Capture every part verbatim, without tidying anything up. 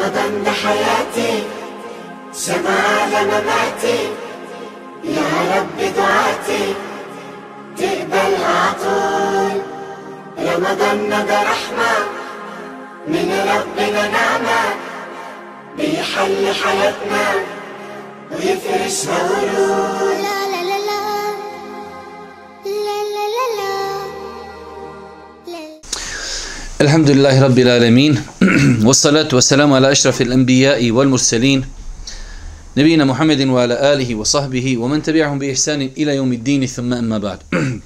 رمضان ده حياتي شمعة لمماتي يا رب دعاتي تقبل عطول. رمضان ده رحمة من ربنا نعمة بيحل حياتنا ويفرش ورود. لا لا لا لا لا لا لا لا. الحمد لله رب العالمين والصلاة والسلام على أشرف الأنبياء والمرسلين نبينا محمد وعلى آله وصحبه ومن تبعهم بإحسان إلى يوم الدين ثم أما بعد.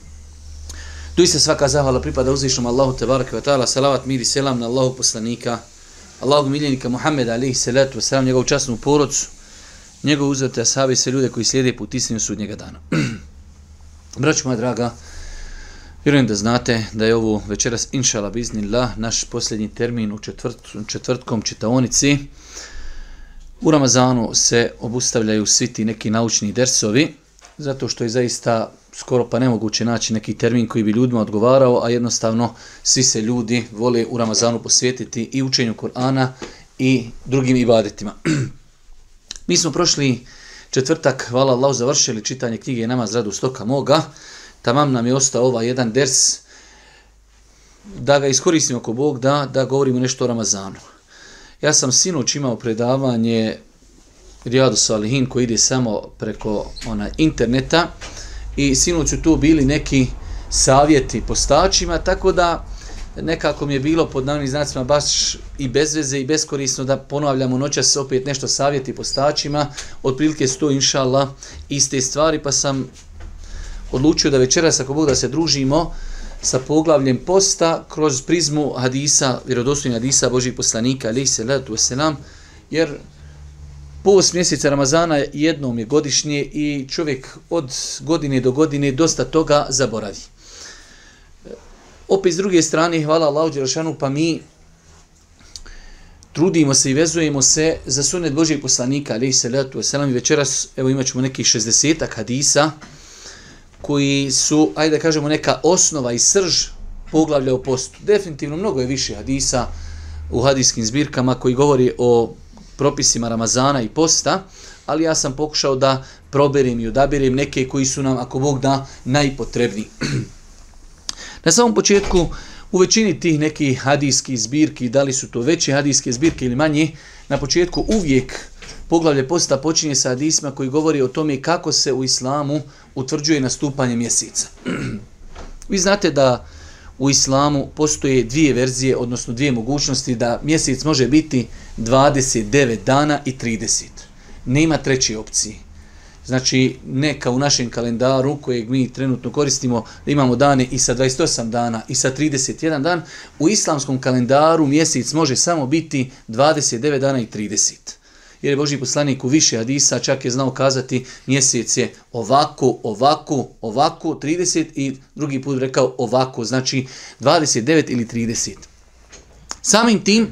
Doista svaka zahvala pripada uzvišnom Allahu tebareke ve taala, salavat, mir i selam na Allahu poslanika, Allahu miljenika Muhammeda alejhi salatu vesselam, njegovu časnu porodcu, njegovu uzete ashabe i sve ljude koji slijede put istine sudnjega dana. Braćo moja draga, vjerujem da znate da je ovo večeras inšala biznillah naš posljednji termin u četvrt, četvrtkom čitaonici. U Ramazanu se obustavljaju svi ti neki naučni dersovi, zato što je zaista skoro pa nemoguće naći neki termin koji bi ljudima odgovarao, a jednostavno svi se ljudi vole u Ramazanu posvetiti i učenju Kur'ana i drugim ibadetima. Mi smo prošli četvrtak, hvala Allahu, završili čitanje knjige Namaz radu stoka moga. Tamam nam je ostao ovaj jedan ders da ga iskoristimo ako Bog da, da govorimo nešto o Ramazanu. Ja sam sinoć imao predavanje Rijadu Salihin koji ide samo preko ona, interneta i sinoć su tu bili neki savjeti postačima, tako da nekako mi je bilo pod navodnim znacima baš i bez veze i beskorisno da ponavljamo noćas opet nešto savjeti postačima. Otprilike su to inšallah iste stvari, pa sam odlučio da večeras ako Bog da se družimo sa poglavljem posta kroz prizmu hadisa, vjerodostojnih hadisa Božih poslanika alejhi salatu vesselam, jer post mjeseca Ramazana jednom je godišnje i čovjek od godine do godine dosta toga zaboravi. Opet s druge strane, hvala Allahu dželešanu, pa mi trudimo se i vezujemo se za sunnet Božih poslanika alejhi salatu vesselam i večeras evo imat ćemo nekih šezdesetak hadisa koji su, ajde da kažemo, neka osnova i srž poglavlja o postu. Definitivno mnogo je više hadisa u hadijskim zbirkama koji govori o propisima Ramazana i posta, ali ja sam pokušao da proberim i odabirim neke koji su nam, ako Bog da, najpotrebniji. Na samom početku, u većini tih nekih hadijskih zbirki, da li su to veće hadijske zbirke ili manje, na početku uvijek poglavlje posta počinje sa hadisma koji govori o tome kako se u islamu utvrđuje nastupanje mjeseca. Vi znate da u islamu postoje dvije verzije, odnosno dvije mogućnosti da mjesec može biti dvadeset devet dana i trideset. Nema treće opcije. Znači, ne kao u našem kalendaru kojeg mi trenutno koristimo, da imamo dane i sa dvadeset osam dana i sa trideset jedan dan. U islamskom kalendaru mjesec može samo biti dvadeset devet dana i trideset. Jer je Božji poslanik u više hadisa čak je znao kazati mjesec je ovako, ovako, ovako, trideset i drugi put rekao ovako, znači dvadeset devet ili trideset. Samim tim,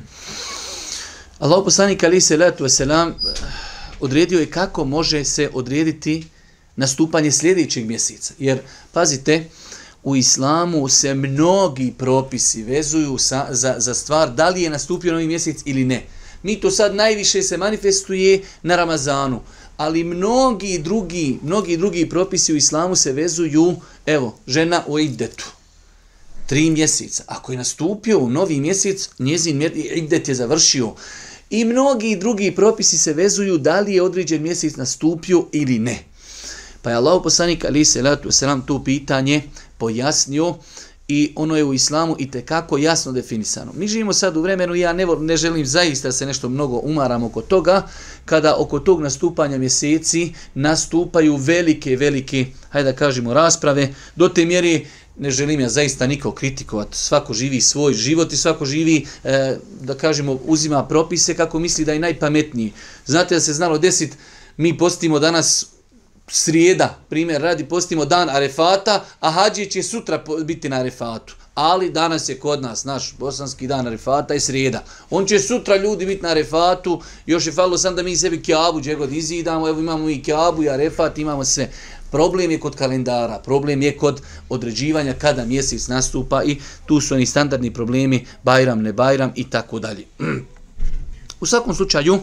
Allahu poslanik alejhi salatu vesselam odredio je kako može se odrediti nastupanje sljedećeg mjeseca. Jer, pazite, u islamu se mnogi propisi vezuju sa, za, za stvar da li je nastupio novi mjesec ili ne. Mi to sad najviše se manifestuje na Ramazanu, ali mnogi drugi, mnogi drugi propisi u islamu se vezuju, evo, žena u iddetu. Tri mjeseca. Ako je nastupio u novi mjesec, njezin iddet je završio. I mnogi drugi propisi se vezuju da li je određen mjesec nastupio ili ne. Pa je Allahu poslanik alejhi salatu vesselam to pitanje pojasnio i ono je u islamu itekako jasno definisano. Mi živimo sad u vremenu, ja ne, ne želim zaista se nešto mnogo umaram oko toga, kada oko tog nastupanja mjeseci nastupaju velike, velike, hajde da kažemo, rasprave, do te mjere ne želim ja zaista nikao kritikovati. Svako živi svoj život i svako živi, e, da kažemo, uzima propise kako misli da je najpametniji. Znate da se znalo desiti, mi postimo danas srijeda, primjer radi, postimo dan Arefata, a hađije će sutra biti na Arefatu. Ali danas je kod nas, naš bosanski dan Arefata je srijeda. On će sutra ljudi biti na Arefatu, još je falilo sam da mi sebi Kjabu gdje god izidamo, evo imamo i Kjabu i Arefat, imamo sve. Problem je kod kalendara, problem je kod određivanja kada mjesec nastupa i tu su oni standardni problemi, Bajram, ne Bajram i tako dalje. U svakom slučaju,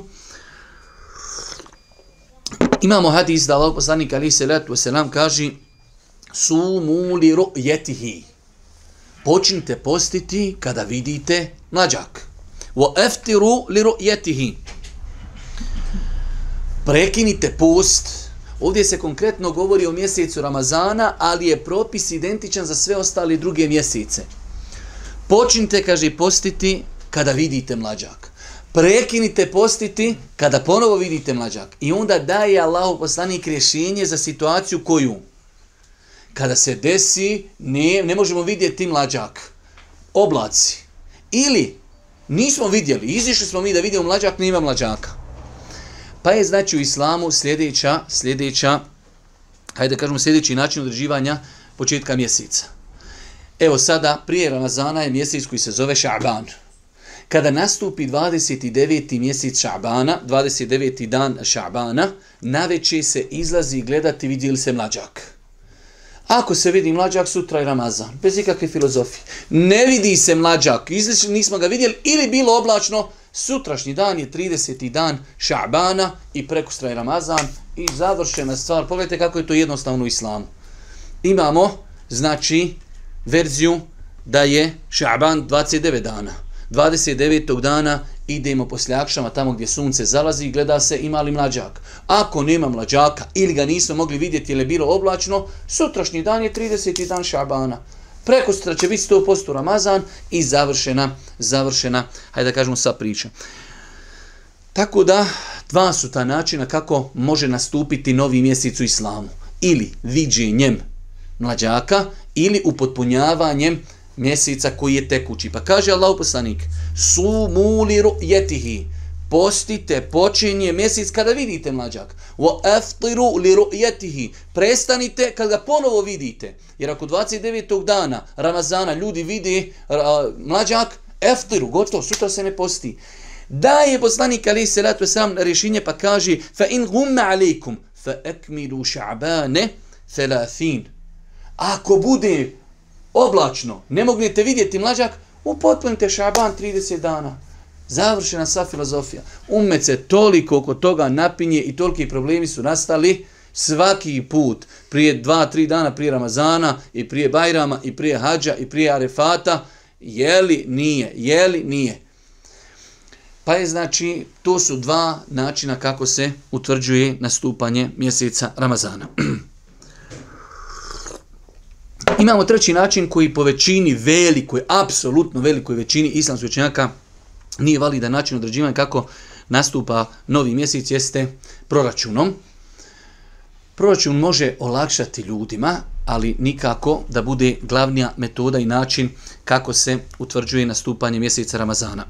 imamo hadis da Allah poslanik alejhi salatu vesselam kaže sumu li ru'yatihi. Počnite postiti kada vidite mlađak. Wa aftiru li ru'yatihi. Prekinite post. Ovdje se konkretno govori o mjesecu Ramazana, ali je propis identičan za sve ostale druge mjesece. Počnite, kaže, postiti kada vidite mlađak. Prekinite postiti kada ponovo vidite mlađak. I onda daje Allahov poslanik rješenje za situaciju koju? Kada se desi, ne, ne možemo vidjeti mlađak. Oblaci. Ili nismo vidjeli, izišli smo mi da vidimo mlađak, nema mlađaka. Pa je znači u islamu sljedeća, sljedeća, hajde da kažemo sljedeći način određivanja početka mjeseca. Evo sada, prije Ramazana je mjesec koji se zove Ša'ban. Kada nastupi dvadeset deveti mjesec Ša'bana, dvadeset deveti dan Ša'bana, navečer se izlazi gledati vidi li se mlađak. Ako se vidi mlađak, sutra je Ramazan, bez ikakve filozofije. Ne vidi se mlađak, izlični nismo ga vidjeli ili bilo oblačno, sutrašnji dan je trideseti dan Ša'bana i prekustra je Ramazan i završena stvar. Pogledajte kako je to jednostavno u islamu. Imamo, znači, verziju da je Ša'ban dvadeset devet dana. dvadeset devetog dana idemo poslije akšama tamo gdje sunce zalazi i gleda se ima li mlađak. Ako nema mlađaka ili ga nismo mogli vidjeti ili je bilo oblačno, sutrašnji dan je trideseti dan Ša'bana. Prekosutra će biti sto posto Ramazan i završena, završena, hajde da kažemo, sva priča. Tako da, dva su ta načina kako može nastupiti novi mjesec u islamu. Ili viđenjem mlađaka, ili upotpunjavanjem mjeseca koji je tekući. Pa kaže Allahu poslanik, sumu li ru'yatihi, postite, počinje mjesec kada vidite mlađak. Wa aftiru li ru'yatihi, prestanite kad ga ponovo vidite. Jer ako dvadeset devetog dana Ramazana ljudi vide mlađak, aftiru, gotovo, sutra se ne posti. Da je poslanik alejhi salatu vesselam rješenje pa kaže fa in gumma alejkum fa akmilu ša'bane thalatin. Ako bude oblačno, ne mognete vidjeti mlađak, upotpunite Ša'ban trideset dana. Završena sva filozofija. Ummet se toliko oko toga napinje i toliki problemi su nastali svaki put. Prije dva, tri dana prije Ramazana i prije Bajrama i prije Hadža i prije Arefata. Jeli nije, jeli nije. Pa je znači, to su dva načina kako se utvrđuje nastupanje mjeseca Ramazana. Imamo treći način koji po većini velikoj, apsolutno velikoj većini islamskih učenjaka nije validan način određivanja kako nastupa novi mjesec, jeste proračunom. Proračun može olakšati ljudima, ali nikako da bude glavnija metoda i način kako se utvrđuje nastupanje mjeseca Ramazana.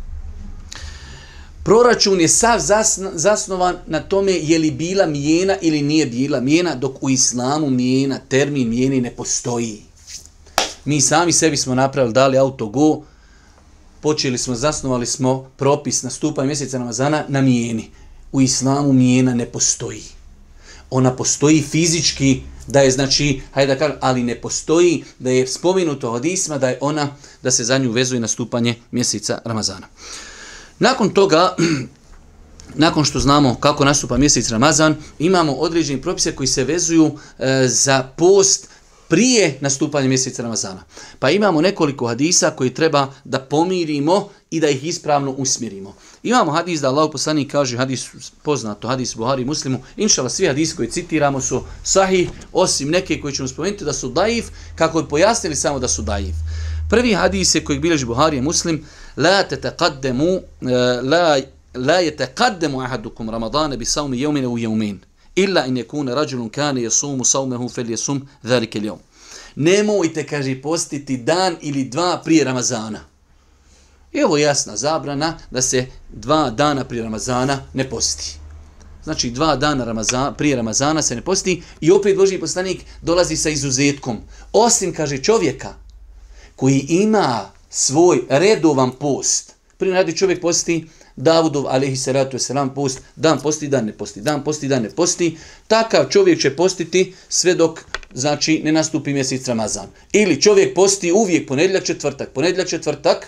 Proračun je sav zasnovan na tome je li bila mijena ili nije bila mijena, dok u islamu mijena, termin mijeni ne postoji. Mi sami sebi smo napravili, dali autogo, počeli smo, zasnovali smo propis nastupanja mjeseca Ramazana na mijeni. U islamu mijena ne postoji. Ona postoji fizički, da je znači, hajde da kažem, ali ne postoji da je spomenuto hadisma da je ona, da se za nju vezuje nastupanje mjeseca Ramazana. Nakon toga, nakon što znamo kako nastupa mjesec Ramazan, imamo određeni propise koji se vezuju e, za post prije nastupanja mjeseca Ramazana. Pa imamo nekoliko hadisa koji treba da pomirimo i da ih ispravno usmjerimo. Imamo hadis da Allahov poslanik kaže, hadis poznato, hadis Buhari Muslimu, inšala svi hadisi koji citiramo su sahih, osim neke koji ćemo spomenuti da su daif, kako je pojasnili samo da su daif. Prvi hadis je koji bilježi Buhari Muslim, la tataqaddamu la la yataqaddamu ahadukum Ramadana bi sawmi yawmin aw yawmin illa in yakuna rajulun kana yasumu sawmahu falyasum dhalika al-yawm. Nemojte, kaže, postiti dan ili dva prije Ramazana. I ovo je jasna zabrana da se dva dana prije Ramazana ne posti. Znači dva dana Ramazana, prije Ramazana se ne posti i opet Božji poslanik dolazi sa izuzetkom. Osim, kaže, čovjeka koji ima svoj redovan post. Prije radi čovjek posti Davudov alejhi salatu vesselam post, dan posti, dan ne posti, dan posti, dan ne posti. Takav čovjek će postiti sve dok, znači, ne nastupi mjesec Ramazan. Ili čovjek posti uvijek ponedjeljak, četvrtak, ponedjeljak, četvrtak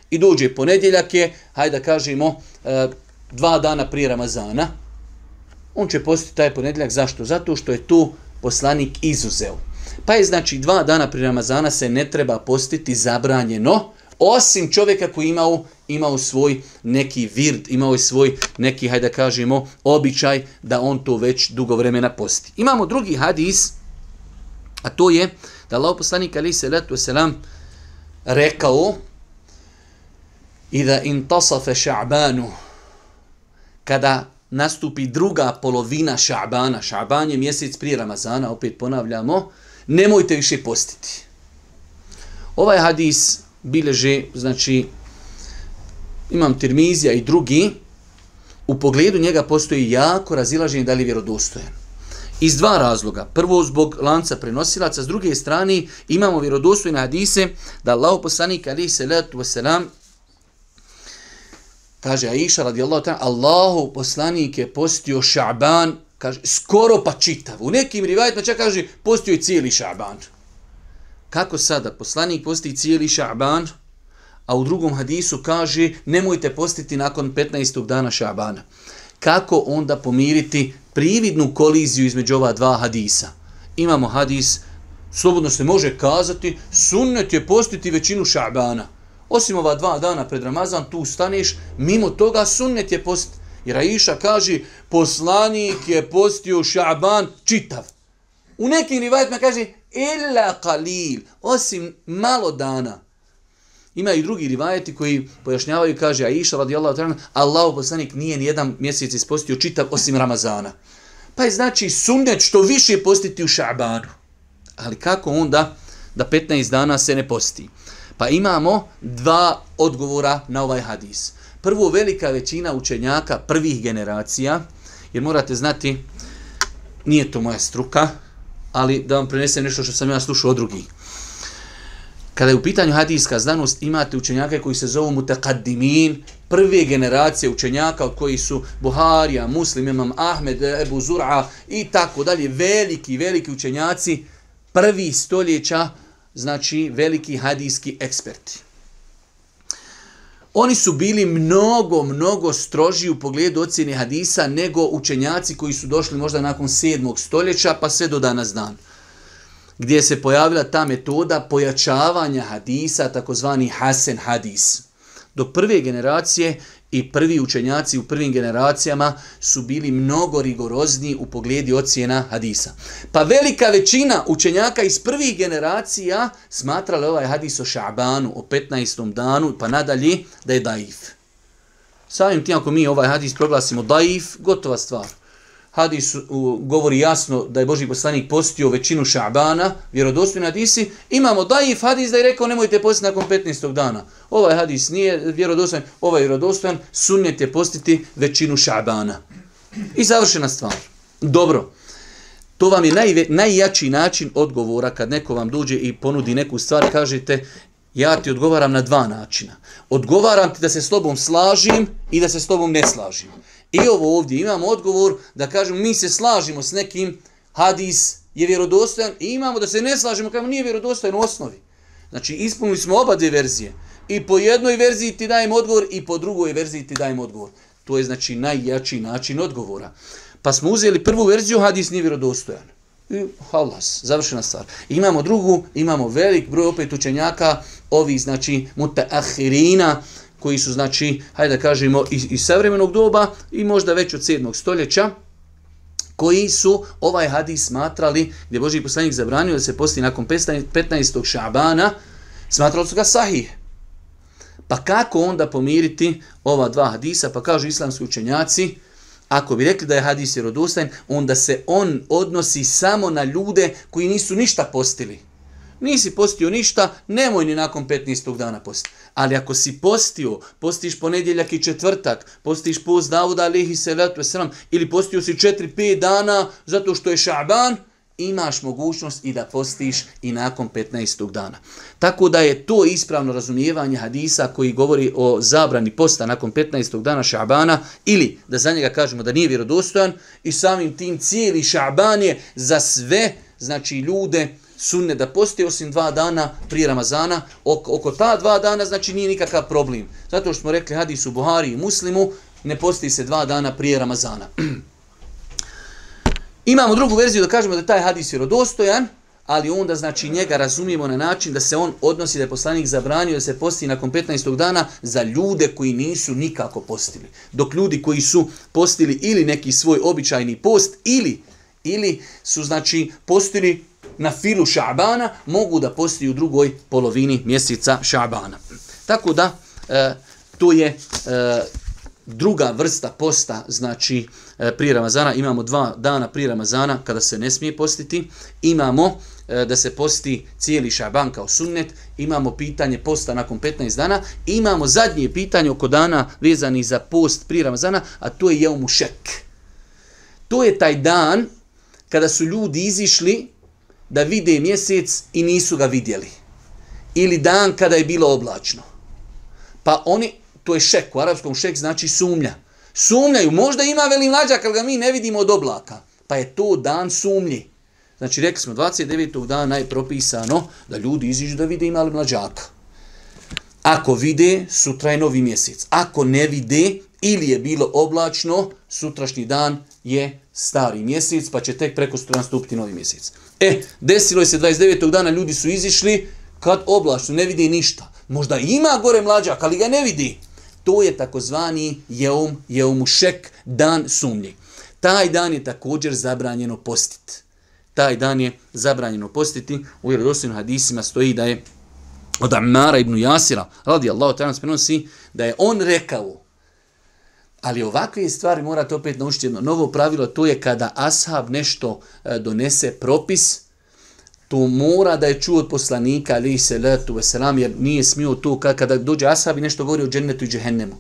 i dođe ponedjeljak je, hajde da kažemo, dva dana prije Ramazana, on će postiti taj ponedjeljak. Zašto? Zato što je tu poslanik izuzeo. Pa je znači dva dana prije Ramazana se ne treba postiti, zabranjeno, osim čovjeka koji imao, imao svoj neki vird, imao je svoj neki, hajde da kažemo, običaj da on to već dugo vremena posti. Imamo drugi hadis, a to je da Allah poslanik alejhi selatu vesselam rekao i da intasafa Ša'banu, kada nastupi druga polovina Ša'bana, Ša'ban je mjesec prije Ramazana, opet ponavljamo, nemojte više postiti. Ovaj hadis bileže, znači, imam Tirmizija i drugi, u pogledu njega postoji jako razilaženje da li je vjerodostojan. Iz dva razloga. Prvo, zbog lanca prenosilaca, s druge strane imamo vjerodostojne hadise da Allahov poslanik alejhi selatu vesselam kaže Aisha radijallahu ta'ala, Allahov poslanik je postio Ša'ban, kaže, skoro pa čitav. U nekim rivajetima čak kaže, postio je cijeli Ša'ban. Kako sada? Poslanik posti cijeli Ša'ban, a u drugom hadisu kaže, nemojte postiti nakon petnaestog dana Ša'bana. Kako onda pomiriti prividnu koliziju između ova dva hadisa? Imamo hadis, slobodno se može kazati, sunnet je postiti većinu Ša'bana. Osim ova dva dana pred Ramazan, tu staneš, mimo toga sunnet je post. Jer Aisha kaže, poslanik je postio Ša'ban čitav. U nekim rivajetima kaže, illa qalil, osim malo dana. Ima i drugi rivajeti koji pojašnjavaju, kaže Aisha radijallahu ta'ala, Allahov poslanik nije nijedan mjesec ispostio čitav osim Ramazana. Pa je znači sunnet što više postiti u Ša'banu. Ali kako onda da petnaest dana se ne posti? Pa imamo dva odgovora na ovaj hadis. Prvo, velika većina učenjaka prvih generacija, jer morate znati, nije to moja struka, ali da vam prenesem nešto što sam ja slušao od drugih. Kada je u pitanju hadijska znanost, imate učenjaka koji se zovu mutakaddimin, prve generacije učenjaka od koji su Buharija, Muslim, Imam Ahmed, Ebu Zur'a i tako dalje, veliki, veliki učenjaci, prvi stoljeća, znači veliki hadijski eksperti. Oni su bili mnogo, mnogo stroži u pogledu ocjene hadisa nego učenjaci koji su došli možda nakon sedmog stoljeća pa sve do danas dan. Gdje se pojavila ta metoda pojačavanja hadisa, takozvani hasen hadis. Do prve generacije i prvi učenjaci u prvim generacijama su bili mnogo rigorozniji u pogledu ocjena hadisa. Pa velika većina učenjaka iz prvih generacija smatrala ovaj hadis o Ša'banu, o petnaestom danu, pa nadalje da je daif. Samim tim ako mi ovaj hadis proglasimo daif, gotova stvar. Hadis uh, govori jasno da je Božji poslanik postio većinu Ša'bana, vjerodostojni hadisi. Imamo daif hadis da je rekao nemojte postiti nakon petnaestog dana. Ovaj hadis nije vjerodostojan, ovaj je vjerodostojan, sunnet je postiti većinu Ša'bana. I završena stvar. Dobro, to vam je naj, najjači način odgovora kad neko vam dođe i ponudi neku stvar, kažete ja ti odgovaram na dva načina. Odgovaram ti da se s tobom slažim i da se s tobom ne slažim. I ovo ovdje imamo odgovor da kažemo mi se slažimo s nekim, hadis je vjerodostojan i imamo da se ne slažimo kao nije vjerodostojan u osnovi. Znači ispunili smo oba dvije verzije. I po jednoj verziji ti dajem odgovor i po drugoj verziji ti dajem odgovor. To je znači najjači način odgovora. Pa smo uzeli prvu verziju, hadis nije vjerodostojan. I halas, završena stvar. Imamo drugu, imamo velik broj opet učenjaka, ovi znači mutaahirina, koji su, znači, hajde da kažemo, iz, iz savremenog doba i možda već od sedmog stoljeća, koji su ovaj hadis smatrali, gdje Božji poslanik zabranio da se posti nakon petnaestog Ša'bana, smatrali su ga sahih. Pa kako onda pomiriti ova dva hadisa? Pa kažu islamski učenjaci, ako bi rekli da je hadis vjerodostojan, onda se on odnosi samo na ljude koji nisu ništa postili. Nisi postio ništa, nemoj ni nakon petnaestog dana postiti. Ali ako si postio, postiš ponedjeljak i četvrtak, postiš post Davuda alejhi selatu vesselam ili postio si četiri pet dana zato što je Ša'ban, imaš mogućnost i da postiš i nakon petnaestog dana. Tako da je to ispravno razumijevanje hadisa koji govori o zabrani posta nakon petnaestog dana Ša'bana ili da za njega kažemo da nije vjerodostojan i samim tim cijeli Ša'ban je za sve, znači ljude sunne da posti osim dva dana prije Ramazana. Oko, oko ta dva dana znači nije nikakav problem. Zato što smo rekli hadis u Buhari i Muslimu, ne posti se dva dana prije Ramazana. Imamo drugu verziju da kažemo da je taj hadis vjerodostojan, ali onda znači njega razumijemo na način da se on odnosi da je poslanik zabranio da se posti nakon petnaestog dana za ljude koji nisu nikako postili. Dok ljudi koji su postili ili neki svoj običajni post ili, ili su znači postili na filu Ša'bana, mogu da posti u drugoj polovini mjeseca Ša'bana. Tako da e, to je e, druga vrsta posta, znači e, prije Ramazana. Imamo dva dana prije Ramazana kada se ne smije postiti. Imamo e, da se posti cijeli Ša'ban kao sunnet. Imamo pitanje posta nakon petnaest dana. Imamo zadnje pitanje oko dana vezani za post prije Ramazana, a to je Jeumu Šek. To je taj dan kada su ljudi izišli da vide mjesec i nisu ga vidjeli. Ili dan kada je bilo oblačno. Pa oni, to je šek, u arapskom šek znači sumnja. Sumnjaju, možda ima veli mlađak, ali ga mi ne vidimo od oblaka. Pa je to dan sumnji. Znači rekli smo, dvadeset devetog dana je propisano da ljudi iziđu da vide ima li mlađaka. Ako vide, sutra je novi mjesec. Ako ne vide, ili je bilo oblačno, sutrašnji dan je stari mjesec, pa će tek preko sutra nastupiti novi mjesec. E, desilo je se dvadeset devetog dana, ljudi su izišli, kad oblačno, ne vidi ništa. Možda ima gore mlađak, ali ga ne vidi. To je takozvani jeum, jeumu šek, dan sumnji. Taj dan je također zabranjeno postiti. Taj dan je zabranjeno postiti. U vjerodostojnim hadisima stoji da je od Ammara ibn Jasira, radijallahu ta'ala, prenosi da je on rekao, ali ovakve stvari morate opet naučiti jedno novo pravilo, to je kada ashab nešto e, donese propis, to mora da je čuo od poslanika, alejhi salatu vesselam, jer nije smio to kada dođe ashab i nešto govori o džennetu i džehennemu.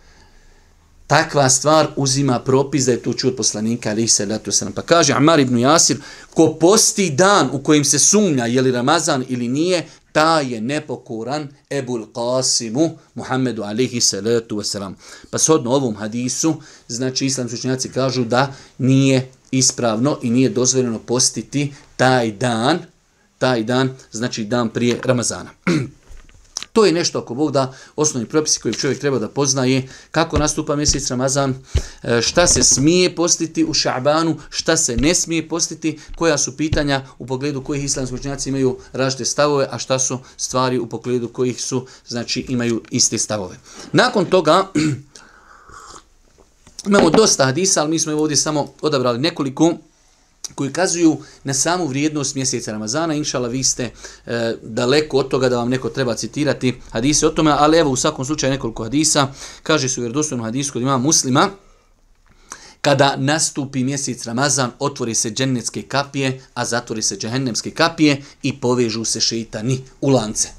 Takva stvar uzima propis da je to čuo od poslanika, alejhi salatu vesselam. Pa kaže Ammar ibn Jasir, ko posti dan u kojim se sumnja je li Ramazan ili nije, ta je nepokoran Ebul Qasimu Muhammedu alejhi salatu vesselam. Pa shodno ovom hadisu, znači islamski učenjaci kažu da nije ispravno i nije dozvoljeno postiti taj dan, taj dan, znači dan prije Ramazana. To je nešto, ako Bog da, osnovni propisi koji čovjek treba da poznaje, kako nastupa mjesec Ramazan, šta se smije postiti u Ša'banu, šta se ne smije postiti, koja su pitanja u pogledu kojih islamski učenjaci imaju različite stavove, a šta su stvari u pogledu kojih su, znači, imaju iste stavove. Nakon toga imamo dosta hadisa, ali mi smo ovdje samo odabrali nekoliko koji kazuju na samu vrijednost mjeseca Ramazana. Inšala, vi ste e, daleko od toga da vam neko treba citirati hadise o tome, ali evo u svakom slučaju nekoliko hadisa. Kaže se u vjerodostojnom hadisu kod imama Muslima, kada nastupi mjesec Ramazan, otvori se džennetske kapije, a zatvori se džehennemske kapije i povežu se šeitani u lance.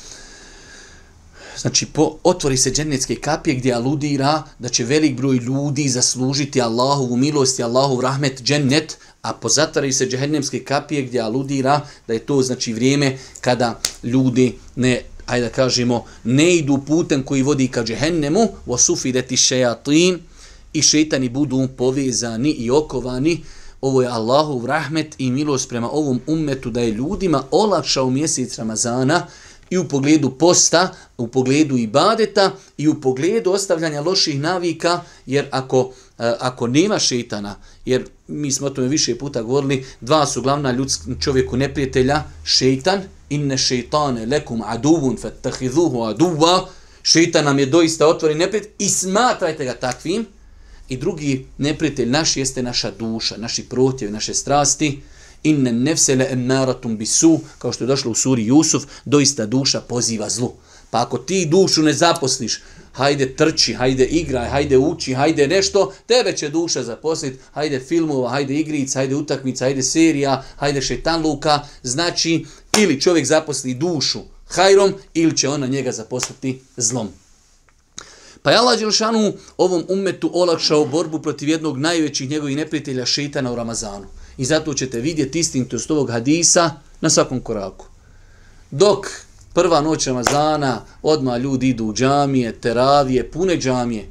Znači, po, otvori se džennetske kapije gdje aludira da će velik broj ljudi zaslužiti Allahovu milost i Allahov rahmet, džennet, a pozatvaraju se džehennemske kapije gdje aludira da je to, znači, vrijeme kada ljudi ne, ajde da kažemo, ne idu putem koji vodi ka džehennemu, wasufidati šejatin, i šeitani budu povezani i okovani. Ovo je Allahov rahmet i milost prema ovom ummetu da je ljudima olakšao mjesec Ramazana i u pogledu posta, u pogledu ibadeta i u pogledu ostavljanja loših navika, jer ako, ako nema šeitana, jer mi smo o tome više puta govorili, dva su glavna ljudskom čovjeku neprijatelja, šeitan, inne šeitane lekum aduvun fattahizuhu aduva, šeitan nam je doista otvori neprijatelj i smatrajte ga takvim. I drugi neprijatelj naš jeste naša duša, naši protjevi, naše strasti. Inne nefsele emmaratum bisu, kao što je došlo u suri Jusuf, doista duša poziva zlu. Pa ako ti dušu ne zaposliš, hajde trči, hajde igraj, hajde uči, hajde nešto, tebe će duša zaposliti, hajde filmova, hajde igrica, hajde utakmica, hajde serija, hajde šetanluka, znači ili čovjek zaposli dušu hajrom, ili će ona njega zaposliti zlom. Pa je Allah Đelšanu ovom ummetu olakšao borbu protiv jednog najvećih njegovih neprijatelja, šeitana, u Ramazanu. I zato ćete vidjeti istinitost ovog hadisa na svakom koraku. Dok prva noć Ramazana, odmah ljudi idu u džamije, teravije, pune džamije.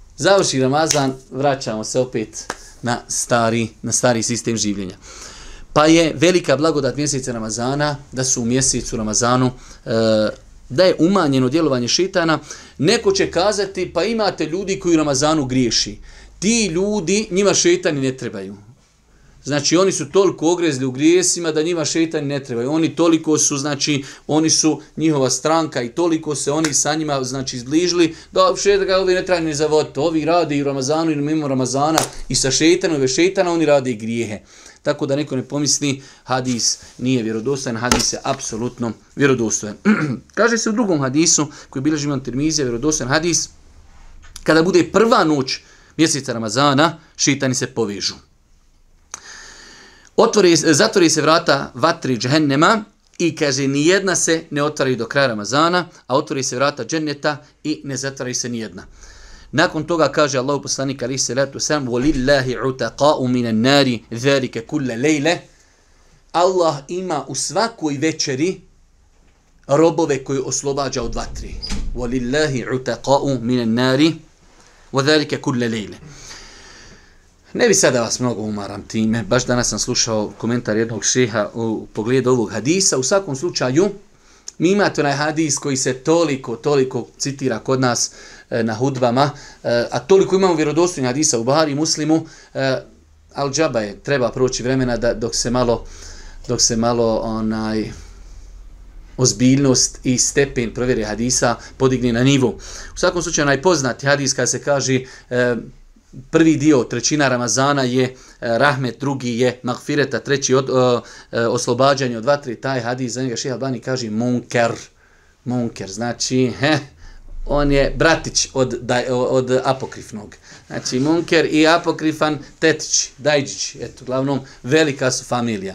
Završi Ramazan, vraćamo se opet na stari, na stari sistem življenja. Pa je velika blagodat mjeseca Ramazana, da su u mjesecu Ramazanu, e, da je umanjeno djelovanje šejtana. Neko će kazati, pa imate ljudi koji u Ramazanu griješi. Ti ljudi, njima šejtani ne trebaju. Znači, oni su toliko ogrezli u grijesima da njima šejtani ne trebaju. Oni toliko su, znači, oni su njihova stranka i toliko se oni sa njima, znači, zbližili da šejtana ovi ne treba ni zavoditi. Ovi rade i u Ramazanu i mimo Ramazana i sa šejtanom i šejtana oni rade i grijehe. Tako da neko ne pomisli, hadis nije vjerodostojan, hadis je apsolutno vjerodostojan. Kaže se u drugom hadisu, koji bilježi Imam Tirmizija, vjerodostojan hadis, kada bude prva noć mjeseca Ramazana, šejtani se povežu. Otvori, zatvori se vrata vatri džehennema i kaže nijedna se ne otvaraju do kraja Ramazana, a otvori se vrata dženneta i ne zatvaraju se nijedna. Nakon toga kaže Allahu poslanik alejhi salatu vesselam: "Walillahi utaqa'u minan nari zalika kull lejle." Allah ima u svakoj večeri robove koji oslobađa od vatri. "Walillahi utaqa'u minan nari wa zalika kull lejle." Ne bi sada vas mnogo umaram time, baš danas sam slušao komentar jednog šeha u pogledu ovog hadisa. U svakom slučaju, mi imate onaj hadis koji se toliko, toliko citira kod nas e, na hudbama, e, a toliko imamo vjerodostojnih hadisa u Buhari i Muslimu, e, al džaba je, treba proći vremena da, dok se malo, dok se malo onaj ozbiljnost i stepen provjere hadisa podigne na nivo. U svakom slučaju, najpoznati hadis kada se kaže e, prvi dio, trećina Ramazana je e, rahmet, drugi je magfireta, treći od, o, e, oslobađanje od vatri, taj hadis, za njega Šejh Albani kaže munker, munker, znači, he, on je bratić od, daj, od apokrifnog. Znači, munker i apokrifan tetić, dajđić, eto, uglavnom, velika su familija.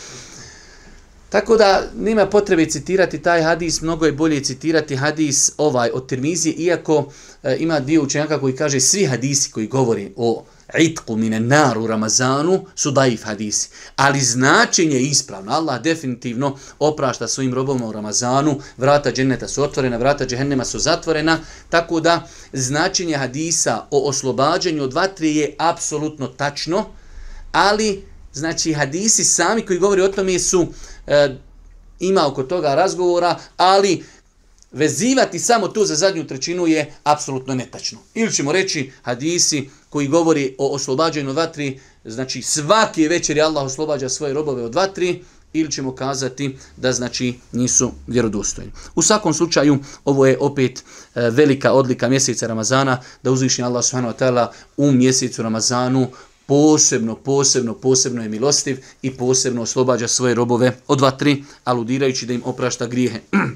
Tako da nema potrebe citirati taj hadis, mnogo je bolje citirati hadis ovaj od Tirmizije, iako e, ima dio učenjaka koji kaže svi hadisi koji govori o itqu minen nar u Ramazanu su daif hadisi. Ali značenje je ispravno. Allah definitivno oprašta svojim robovima u Ramazanu, vrata dženneta su otvorena, vrata džehennema su zatvorena, tako da značenje hadisa o oslobađanju od vatre je apsolutno tačno, ali znači hadisi sami koji govori o tome su e, ima oko toga razgovora, ali vezivati samo tu za zadnju trećinu je apsolutno netačno. Ili ćemo reći hadisi koji govori o oslobađanju od vatri, znači svake večeri Allah oslobađa svoje robove od vatri, ili ćemo kazati da znači nisu vjerodostojni. U svakom slučaju ovo je opet e, velika odlika mjeseca Ramazana, da uzvišeni Allah subhanahu wa ta'ala u mjesecu Ramazanu posebno, posebno, posebno je milostiv i posebno oslobađa svoje robove od vatri, aludirajući da im oprašta grijehe.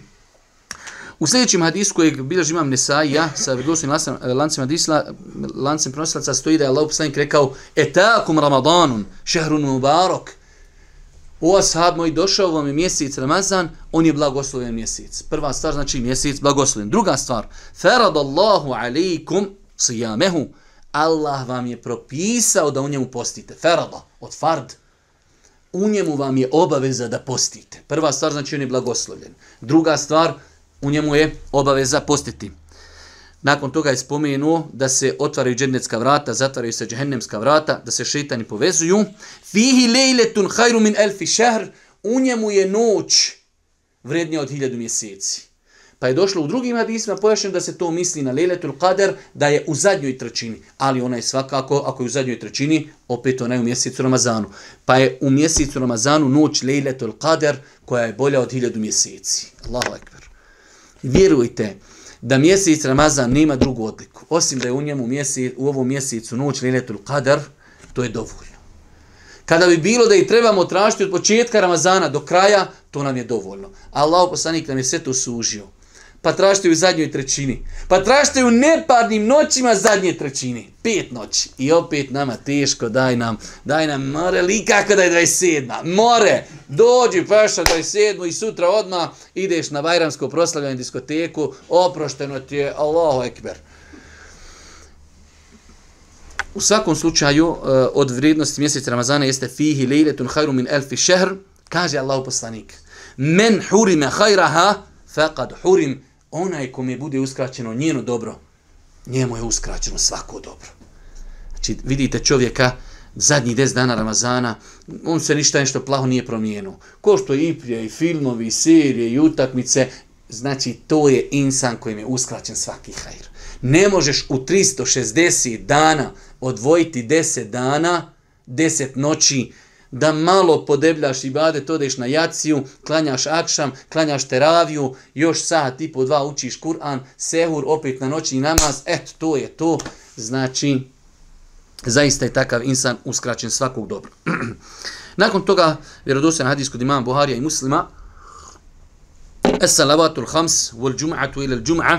U sljedećem hadisu kojeg bilježi Imam Nesaija sa vjerodostojnim lancem hadisa, lancem prenosilaca stoji da je Allah poslanik rekao: "Etakum Ramadanun, šehrun mubarak." O ashab moji, došao vam je mjesec Ramazan, on je blagosloven mjesec. Prva stvar znači mjesec blagosloven. Druga stvar, faradallahu alejkum siyamehu. Allah vam je propisao da u njemu postite. Farada, od fard. U njemu vam je obaveza da postite. Prva stvar znači on je blagoslovljen. Druga stvar, u njemu je obaveza postiti. Nakon toga je spomenuo da se otvaraju džennetska vrata, zatvaraju se džehennemska vrata, da se šejtani povezuju. Fihi lejletun hajru min elfi šehr. U njemu je noć vrednija od hiljadu mjeseci. Pa je došlo u drugim hadisima pojašnjeno da se to misli na Lejletul Qadr, da je u zadnjoj trećini. Ali ona je svakako, ako je u zadnjoj trećini, opet ona je u mjesecu Ramazanu. Pa je u mjesecu Ramazanu noć Lejletul Qadr koja je bolja od hiljadu mjeseci. Allahu ekber. Vjerujte da mjesec Ramazan nema drugu odliku. Osim da je u njemu mjesec, u ovom mjesecu noć Lejletul Qadr, to je dovoljno. Kada bi bilo da ih trebamo tražiti od početka Ramazana do kraja, to nam je dovoljno. Allah poslanik nam je sve to sužio. Pa tražite u zadnjoj trećini. Pa tražite u neparnim noćima zadnje trećini. Pet noći. I opet nama teško, daj nam, daj nam, more li kako da je dvadeset sedma. More, dođi paša dvadeset sedma i sutra odmah ideš na bajramsko proslavljanje diskoteku, oprošteno ti je, Allahu ekber. U svakom slučaju, od vrijednosti mjeseca Ramazana jeste fihi lejletun hajru min elfi šehr, kaže Allah poslanik. Men hurime hajraha, faqad hurim, onaj kome bude uskraćeno njeno dobro, njemu je uskraćeno svako dobro. Znači, vidite čovjeka zadnjih deset dana Ramazana, on se ništa nešto plaho nije promijenuo. Ko što i prije, i filmovi, i serije, i utakmice, znači to je insan kojim je uskraćen svaki hajr. Ne možeš u tristo šezdeset dana odvojiti deset dana, deset noći, da malo podebljaš ibadet, odeš na jaciju, klanjaš akšam, klanjaš teraviju, još sat i po dva učiš Kur'an, sehur, opet na noćni namaz, eto, to je to. Znači, zaista je takav insan uskraćen svakog dobra. Nakon toga, vjerodostojan hadis kod imama Buharija i Muslima, Es-salavatul hams, wal džum'atu ila l-džum'a,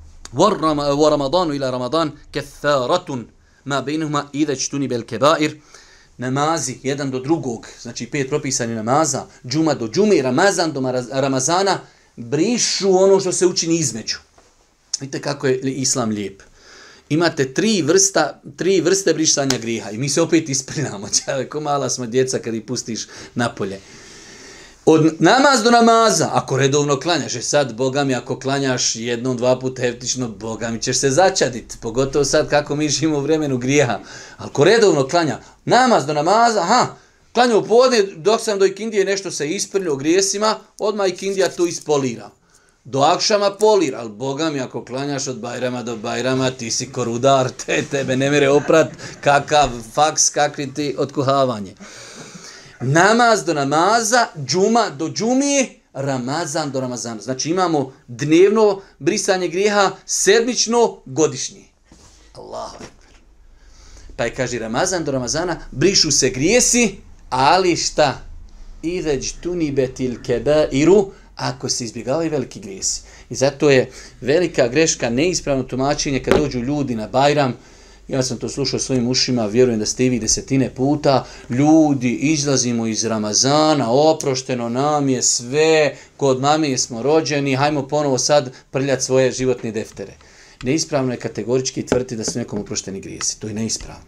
wa ramadanu ila ramadan, katharatun ma bejnuhuma idha čtunibe l-kebair. Namazi, jedan do drugog, znači pet propisani namaza, džuma do džume, Ramazan do Ramazana, brišu ono što se učini između. Vidite kako je islam lijep. Imate tri, vrsta, tri vrste brisanja grijeha i mi se opet isprinamo. Ko mala smo djeca kad ih pustiš napolje. Od namaz do namaza, ako redovno klanjaš, je sad, Boga mi, ako klanjaš jednom, dva puta heftično, Boga mi ćeš se začaditi, pogotovo sad kako mi živimo u vremenu grijeha. Ako redovno klanja, namaz do namaza, aha, klanja u podne, dok sam do ikindije nešto se isprljio grijesima, odmah ikindija to ispolira. Do akšama polira, ali Boga mi, ako klanjaš od Bajrama do Bajrama, ti si korudar, te tebe ne mere oprat, kakav faks, kakvi ti otkuhavanje. Namaz do namaza, džuma do džumije, Ramazan do Ramazana. Znači imamo dnevno brisanje grijeha, sedmično, godišnje. Allahu ekber. Pa je kaže Ramazan do Ramazana, brišu se grijesi, ali šta? Ideć tunibetil kebairu, ako se izbjegavaju veliki grijesi. I zato je velika greška, neispravno tumačenje kad dođu ljudi na Bajram. Ja sam to slušao svojim ušima, vjerujem da ste i vi desetine puta. Ljudi, izlazimo iz Ramazana, oprošteno nam je sve, kod mami smo rođeni, hajmo ponovo sad prljati svoje životne deftere. Neispravno je kategorički tvrditi da su nekom oprošteni grijesi. To je neispravno.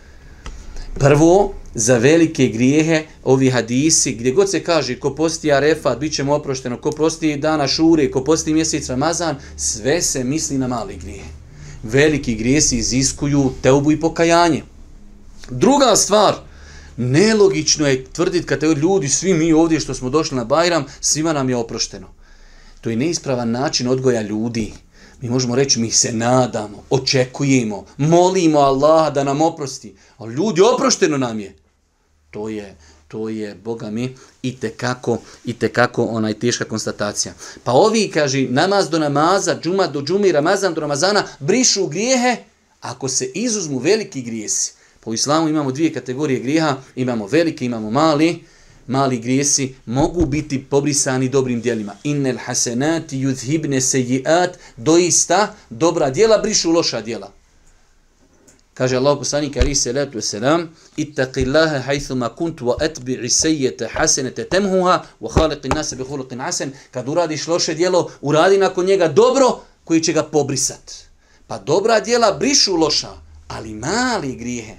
Prvo, za velike grijehe, ovi hadisi, gdje god se kaže ko posti Arefat, bit ćemo oprošteno, ko posti dana Šure, ko posti mjesec Ramazan, sve se misli na mali grijeh. Veliki grijesi iziskuju teubu i pokajanje. Druga stvar, nelogično je tvrditi kad te ljudi, svi mi ovdje što smo došli na Bajram, svima nam je oprošteno. To je neispravan način odgoja ljudi. Mi možemo reći, mi se nadamo, očekujemo, molimo Allaha da nam oprosti. A ljudi, oprošteno nam je. To je, to je, Boga mi, itekako, itekako onaj teška konstatacija. Pa ovi, kaže, namaz do namaza, džuma do džumi, Ramazan do Ramazana, brišu grijehe ako se izuzmu veliki grijesi. Po islamu imamo dvije kategorije grijeha, imamo veliki, imamo mali. Mali grijesi mogu biti pobrisani dobrim djelima. Innel hasenati yudhibne sejiat, doista dobra djela brišu loša djela. Kaže Allah poslanik alejhi salatu vesselam: "Ittaqillaha haythuma kunt wa atbi'i sayyi'ata hasanata tamhuha wa khaliqin nas bi khuluqin hasan." Kad uradiš loše djelo, uradi nakon njega dobro koji će ga pobrisati. Pa dobra djela brišu loša, ali mali grijehe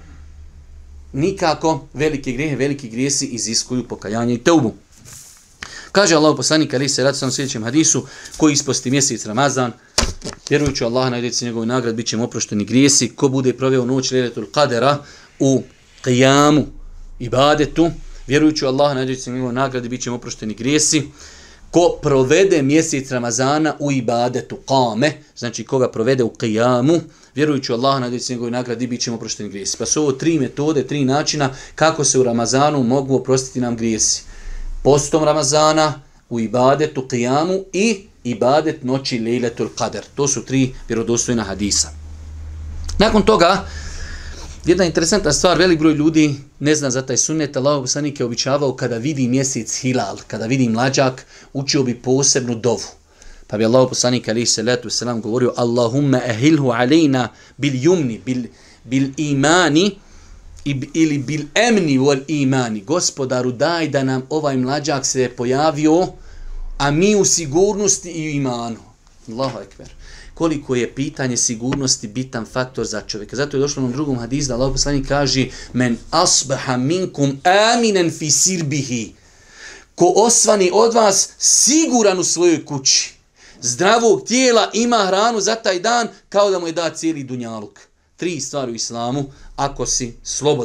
nikako, velike grijehe, veliki grijesi iziskuju pokajanje i teubu. Kaže Allah poslanik alejhi salatu vesselam u sljedećem hadisu: ko isposti mjesec Ramazan, vjerujući Allah najdeci njegovoj nagrad, bit će mu oprošteni grijesi. Ko bude proveo noć Lejletul Qadera u qiyamu, ibadetu, vjerujući Allah najdeci njegovoj nagradi, bit će mu oprošteni grijesi. Ko provede mjesec Ramazana u ibadetu, qame, znači koga provede u qiyamu, vjerujući Allah najdeci njegovoj nagradi, bit će mu oprošteni grijesi. Pa su ovo tri metode, tri načina kako se u Ramazanu mogu oprostiti nam grijesi. Postom Ramazana, u ibadetu, qiyamu i ibadet noći Lejletul Qadr. To su tri vjerodostojna hadisa. Nakon toga, jedna interesantna stvar, velik broj ljudi ne zna za taj sunnet. Allahov poslanik je običavao kada vidi mjesec hilal, kada vidi mlađak, učio bi posebnu dovu. Pa bi Allahov poslanik alejhi salatu vesselam govorio: Allahumma ahilhu alejna bil yumni, bil, bil imani, ili bil emni wal imani. Gospodaru, daj da nam ovaj mlađak se pojavio, a mi u sigurnosti i imanu. Allahu ekber. Koliko je pitanje sigurnosti bitan faktor za čovjeka. Zato je došlo u drugom hadisu da Allahov poslanik kaže: men asbaha minkum aminen fi sirbihi. Ko osvani od vas siguran u svojoj kući, zdravog tijela, ima hranu za taj dan, kao da mu je da cijeli dunjaluk. Tri stvari u islamu, ako si slobodan,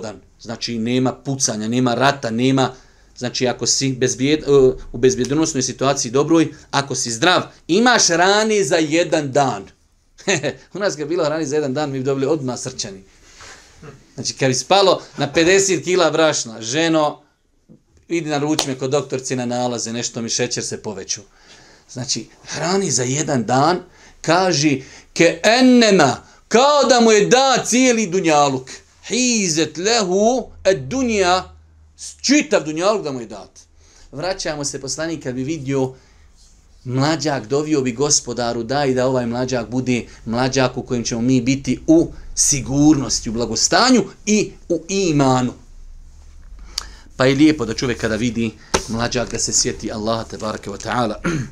znači nema pucanja, nema rata, nema, znači ako si bezbjed, u bezbjednosnoj situaciji dobroj, ako si zdrav, imaš rani za jedan dan. U nas kad je bilo rani za jedan dan, mi bi dobili odmah srčani. Znači kad bi spalo na pedeset kila brašna, ženo, idi naruči me kod doktorci na nalaze, nešto mi šećer se poveću. Znači, hrani za jedan dan, kaži, ke ennema, kao da mu je da cijeli dunjaluk. Hizet lehu et dunja, čitav dunjaluk da mu je dat. Vraćamo se, poslanik, kad bi vidio mlađak, dovio bi gospodaru, daj da ovaj mlađak bude mlađak u kojem ćemo mi biti u sigurnosti, u blagostanju i u imanu. Pa je lijepo da čovjek kada vidi mlađak da se sjeti Allaha tebareke wa ta'ala.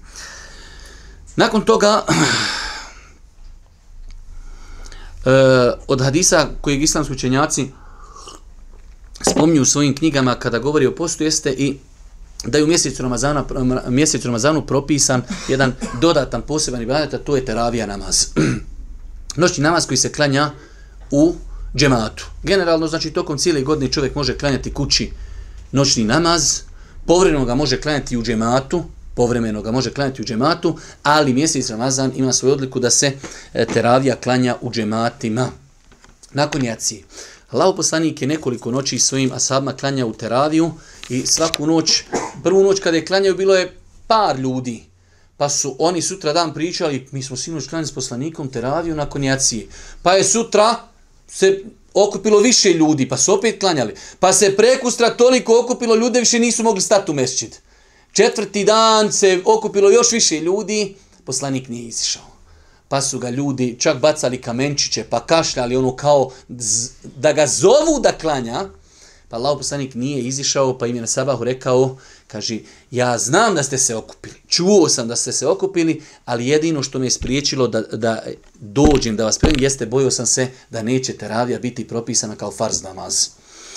Nakon toga, od hadisa kojeg islamski učenjaci spominju u svojim knjigama kada govori o postu, jeste i da je u mjesecu Ramazana, mjesecu Ramazanu propisan jedan dodatan poseban ibadet, a to je teravija namaz. Noćni namaz koji se klanja u džematu. Generalno, znači, tokom cijele godine čovjek može klanjati kući noćni namaz, povremeno ga može klanjati u džematu, povremeno ga može klanjati u džematu, ali mjesec Ramazan ima svoju odliku da se teravija klanja u džematima. Nakon jacije. Allahov poslanik je nekoliko noći svojim ashabima klanjao u teraviju i svaku noć, prvu noć kada je klanjao bilo je par ljudi. Pa su oni sutra dan pričali, mi smo sinoć klanjali s poslanikom teraviju nakon jacije. Pa je sutra se okupilo više ljudi, pa su opet klanjali. Pa se prekustra toliko okupilo ljudi, više nisu mogli stati u mesdžid. Četvrti dan se okupilo još više ljudi, poslanik nije izišao. Pa su ga ljudi čak bacali kamenčiće, pa kašljali ono kao da ga zovu da klanja. Pa Allahov poslanik nije izišao, pa im je na sabahu rekao, kaže, ja znam da ste se okupili, čuo sam da ste se okupili, ali jedino što me je spriječilo da, da dođem, da vas primim, jeste bojao sam se da neće teravija biti propisana kao farz namaz.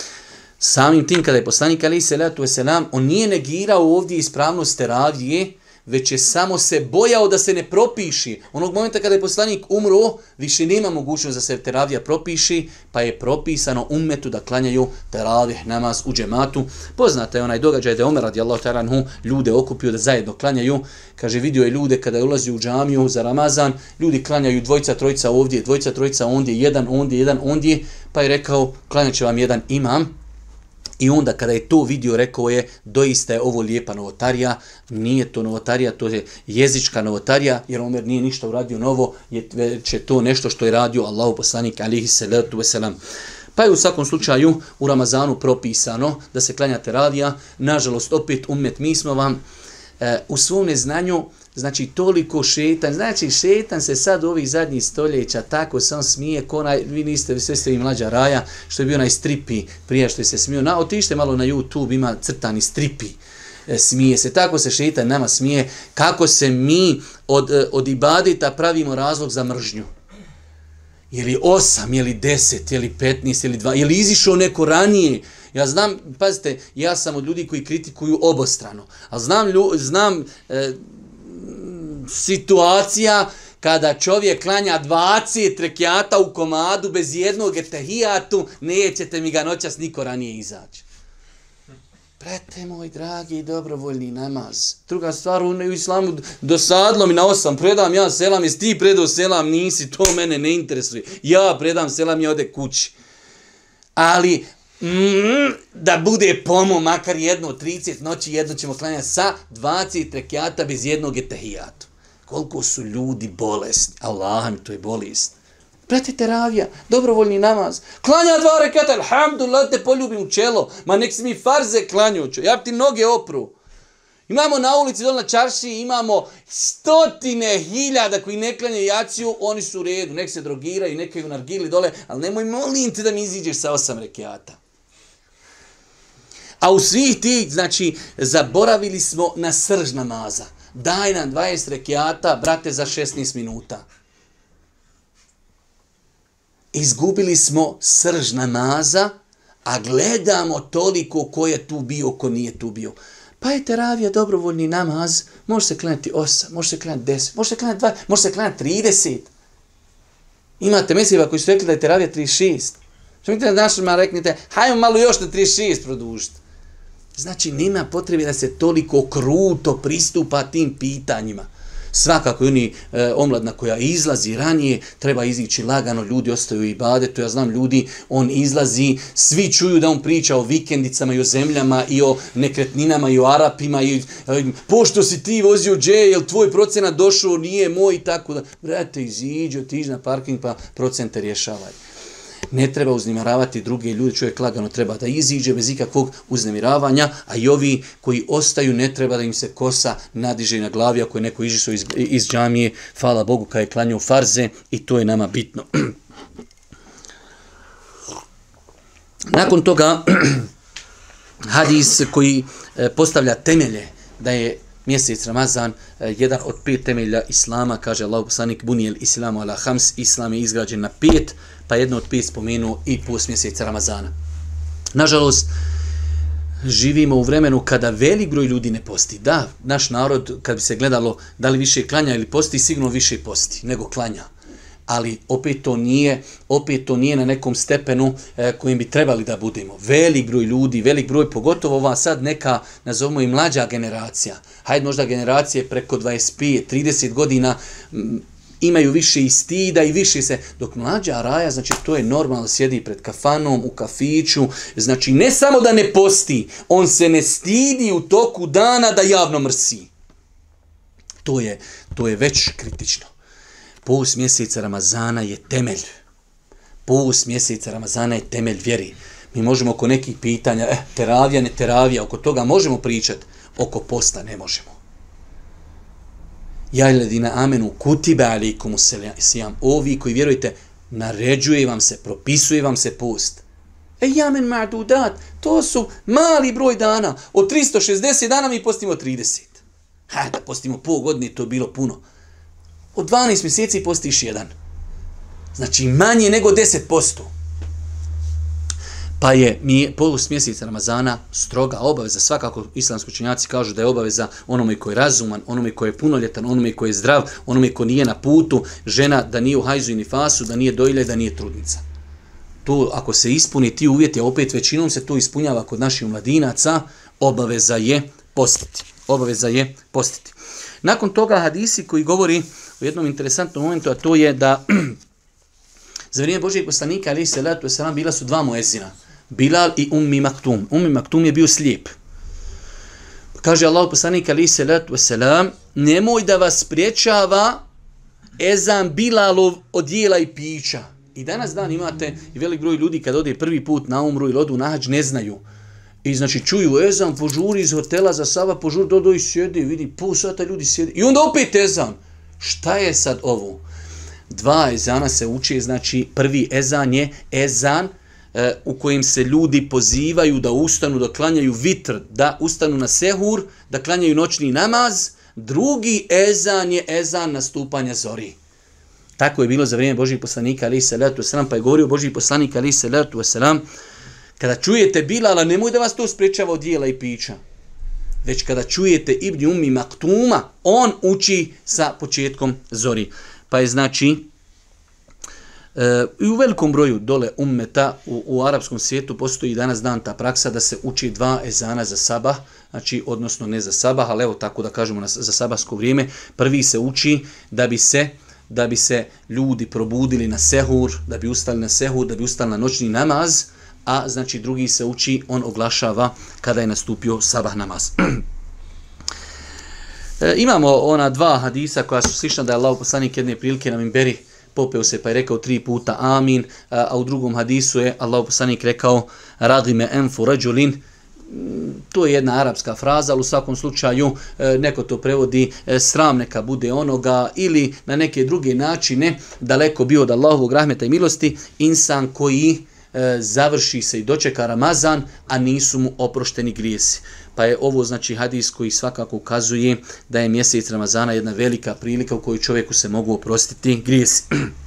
Samim tim kada je poslanik alejhi selatu vesselam, on nije negirao ovdje ispravnost teravije, već je samo se bojao da se ne propiši. Onog momenta kada je poslanik umro, više nema mogućnost da se teravija propiši, pa je propisano ummetu da klanjaju teravih namaz u džematu. Poznate je onaj događaj da je Omer radijallahu ta'ala anhu ljude okupio da zajedno klanjaju. Kaže, vidio je ljude kada je ulazi u džamiju za Ramazan, ljudi klanjaju dvojica, trojica ovdje, dvojica, trojica ondje, jedan ondje, jedan ondje, pa je rekao, klanjat će vam jedan imam. I onda kada je to vidio, rekao je, doista je ovo lijepa novotarija, nije to novotarija, to je jezička novotarija, jer Omer nije ništa uradio novo, već je to nešto što je radio Allahov poslanik alejhi selatu vesselam. Pa je u svakom slučaju u Ramazanu propisano da se klanja teravija. Nažalost, opet ummet, mi smo vam e, u svom neznanju, znači toliko šetan, znači šetan se sad u ovih zadnjih stoljeća tako sam smije, ko onaj, vi niste, sve ste i mlađa Raja, što je bio onaj stripi prije što je se smio, na, otište malo na YouTube, ima crtani stripi, e, smije se, tako se šetan nama smije, kako se mi od, od ibadeta pravimo razlog za mržnju. Je li osam, je li deset, je li petnaest, je li dva, je li izišao neko ranije? Ja znam, pazite, ja sam od ljudi koji kritikuju obostrano, ali znam, znam e, situacija kada čovjek klanja dvadeset rekjata u komadu bez jednog etehijatu, nećete mi ga noćas niko ranije izaći. Brate moj dragi dobrovoljni namaz. Druga stvar, u islamu dosadlo mi na osam, predam ja selam, jesi ti predao selam, nisi, to mene ne interesuje. Ja predam selam i ode kući. Ali mm, da bude pomo, makar jedno od trideset noći, jedno ćemo klanjati sa dvadeset rekjata bez jednog etehijatu. Koliko su ljudi bolesni. Allah mi, to je bolest. Brate, teravija, dobrovoljni namaz. Klanja dva rekata, alhamdulillah, te poljubim u čelo. Ma nek si mi farze klanjuću, ja ti noge opru. Imamo na ulici dole na čaršiji, imamo stotine hiljada koji ne klanjaju jaciju, oni su u redu, nek se drogiraju, nek ju nargili dole, ali nemoj molim te da mi iziđeš sa osam rekata. A u svih tih, znači, zaboravili smo na srž namaza. Daj nam dvadeset rekiata, brate, za šesnaest minuta. Izgubili smo srž namaza, a gledamo toliko ko je tu bio, ko nije tu bio. Pa je teravija dobrovoljni namaz, može se klanjati osam, može se klanjati deset, može se klanjati dva, može se klanjati trideset. Imate mesiva koji su rekli da je teravija trideset šest. Što našima reknete, hajmo malo još na trideset šest produžiti. Znači, nema potrebe da se toliko kruto pristupa tim pitanjima. Svakako i oni e, omladna koja izlazi ranije, treba izići lagano, ljudi ostaju u ibadetu, ja znam ljudi, on izlazi, svi čuju da on priča o vikendicama i o zemljama i o nekretninama i o Arapima i e, pošto si ti vozio dže, jel tvoj procenat došao, nije moj i tako da. Brate, iziđi, otiđi na parking pa procente rješavaj. Ne treba uznemiravati druge ljude, čovjek lagano treba da iziđe bez ikakvog uznemiravanja, a i ovi koji ostaju ne treba da im se kosa nadiže na glavi ako je neko izišao iz, iz džamije, hvala Bogu kad je klanjao farze i to je nama bitno. Nakon toga hadis koji postavlja temelje da je mjesec Ramazan jedan od pet temelja Islama, kaže Allahu poslanik bunijel islamu ala hams, Islam je izgrađen na pet, pa jedno od pet spomenuo i post mjeseca Ramazana. Nažalost, živimo u vremenu kada velik broj ljudi ne posti. Da, naš narod, kad bi se gledalo da li više klanja ili posti, sigurno više posti nego klanja. Ali opet to nije, opet to nije na nekom stepenu e, kojim bi trebali da budemo. Velik broj ljudi, velik broj, pogotovo ova sad neka, nazovimo i mlađa generacija, hajde možda generacije preko dvadeset pet trideset godina, m, imaju više i stida i više se, dok mlađa raja, znači to je normalno, sjedi pred kafanom, u kafiću, znači ne samo da ne posti, on se ne stidi u toku dana da javno mrsi. To je, to je već kritično. Post mjeseca Ramazana je temelj. Post mjeseca Ramazana je temelj vjeri. Mi možemo oko nekih pitanja, eh, teravija, ne teravija, oko toga možemo pričati, oko posta ne možemo. Ja ledina amenu kutibe alikumu sijam. Ovi koji vjerujete, naređuje vam se, propisuje vam se post. E jamen ma'dudat, to su mali broj dana. Od tristo šezdeset dana mi postimo trideset. Ha, da postimo pol godine, to je bilo puno. Od dvanaest mjeseci postiš jedan. Znači manje nego deset posto. Pa je mi post mjeseca Ramazana stroga obaveza. Svakako islamski učenjaci kažu da je obaveza onome koji je razuman, onome koji je punoljetan, onome koji je zdrav, onome koji nije na putu, žena da nije u hajzu i nifasu, da nije dojilja i da nije trudnica. To ako se ispuni ti uvjeti, a opet većinom se to ispunjava kod naših mladinaca, obaveza je postiti. Obaveza je postiti. Nakon toga hadisi koji govori u jednom interesantnom momentu, a to je da za vrijeme Božijeg poslanika alejhi selatu vesselam bila su dva muezina, Bilal i Ummi Maktum. Ummi Maktum je bio slijep. Kaže Allahu poslanik alejhi selatu vesselam, nemoj da vas spriječava ezan Bilalov od jela i pića. I danas dan imate i velik broj ljudi kad ode prvi put na umru ili odu na hadž ne znaju. I znači čuju ezan, požuri iz hotela za Saba, požuri, dodo i sjedi, vidi, pol sata ljudi sjedi. I onda opet ezan. Šta je sad ovo? Dva ezana se uči, znači prvi ezan je ezan e, u kojem se ljudi pozivaju da ustanu, da klanjaju vitr, da ustanu na sehur, da klanjaju noćni namaz. Drugi ezan je ezan nastupanja zori. Tako je bilo za vrijeme Božijeg poslanika alejhi selatu vesselam, pa je govorio Božji poslanik alejhi selatu vesselam, kada čujete Bilala, nemoj da vas to spriječava od jela i pića. Već kada čujete Ibn Ummi Maktuma, on uči sa početkom zori. Pa je znači e, i u velikom broju dole ummeta u, u arapskom svijetu postoji danas dan ta praksa da se uči dva ezana za sabah, znači odnosno ne za sabah, ali evo tako da kažemo na, za sabahsko vrijeme. Prvi se uči da bi se da bi se ljudi probudili na sehur, da bi ustali na sehur, da bi ustali na noćni namaz, a znači drugi se uči, on oglašava kada je nastupio sabah namaz. E, imamo ona dva hadisa koja su slična da je Allah poslanik jedne prilike na minberi popeo se pa je rekao tri puta amin, a, a u drugom hadisu je Allah poslanik rekao radime enfu rađulin. To je jedna arapska fraza, ali u svakom slučaju e, neko to prevodi e, sram neka bude onoga ili na neke druge načine daleko bio od Allahovog rahmeta i milosti insan koji e, završi se i dočeka Ramazan, a nisu mu oprošteni grijesi. Pa je ovo znači hadis koji svakako ukazuje da je mjesec Ramazana jedna velika prilika u kojoj čovjeku se mogu oprostiti grijesi.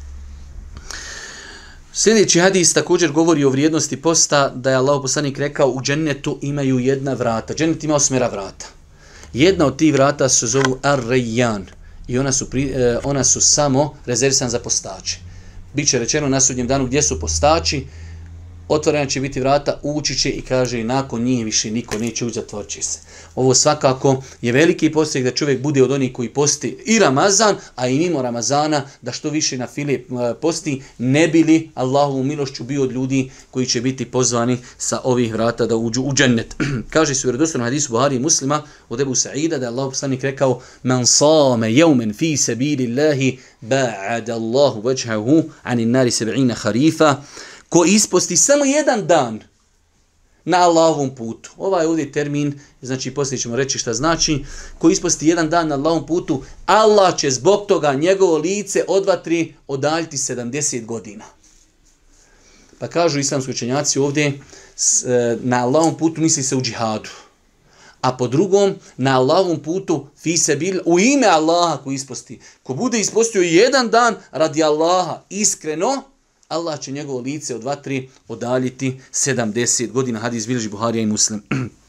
Sljedeći hadis također govori o vrijednosti posta, da je Allah poslanik rekao u džennetu imaju jedna vrata. Džennet ima osmera vrata. Jedna od tih vrata se zovu Ar-Rayyan i ona su, pri, eh, ona su samo rezervisane za postače. Biće rečeno na sudnjem danu gdje su postači. otvorena će biti vrata, ući će i kaže i nakon njih više niko neće ući, zatvorit će se. Ovo svakako je veliki postrijek da čovjek bude od onih koji posti i Ramazan, a i mimo Ramazana, da što više na file posti, ne bili Allahovu milošću bio od ljudi koji će biti pozvani sa ovih vrata da uđu u džennet. Kaže se u vjerodostojnom hadisu Buhari i Muslima od Ebu Sa'ida da je Allahov poslanik rekao: "Man sama yawman fi sabilillahi ba'ada Allahu wajhahu 'anil nari sab'ina kharifa." Ko isposti samo jedan dan na Allahovom putu. Ovaj ovdje termin, znači poslije ćemo reći šta znači. Ko isposti jedan dan na Allahovom putu, Allah će zbog toga njegovo lice od vatri odaljiti sedamdeset godina. Pa kažu islamski učenjaci ovdje, na Allahovom putu misli se u džihadu. A po drugom, na Allahovom putu, fi sebil, u ime Allaha ko isposti. Ko bude ispostio jedan dan radi Allaha iskreno, Allah će njegovo lice od vatri odaljiti sedamdeset godina. Hadis bilježi Buharija i Muslim.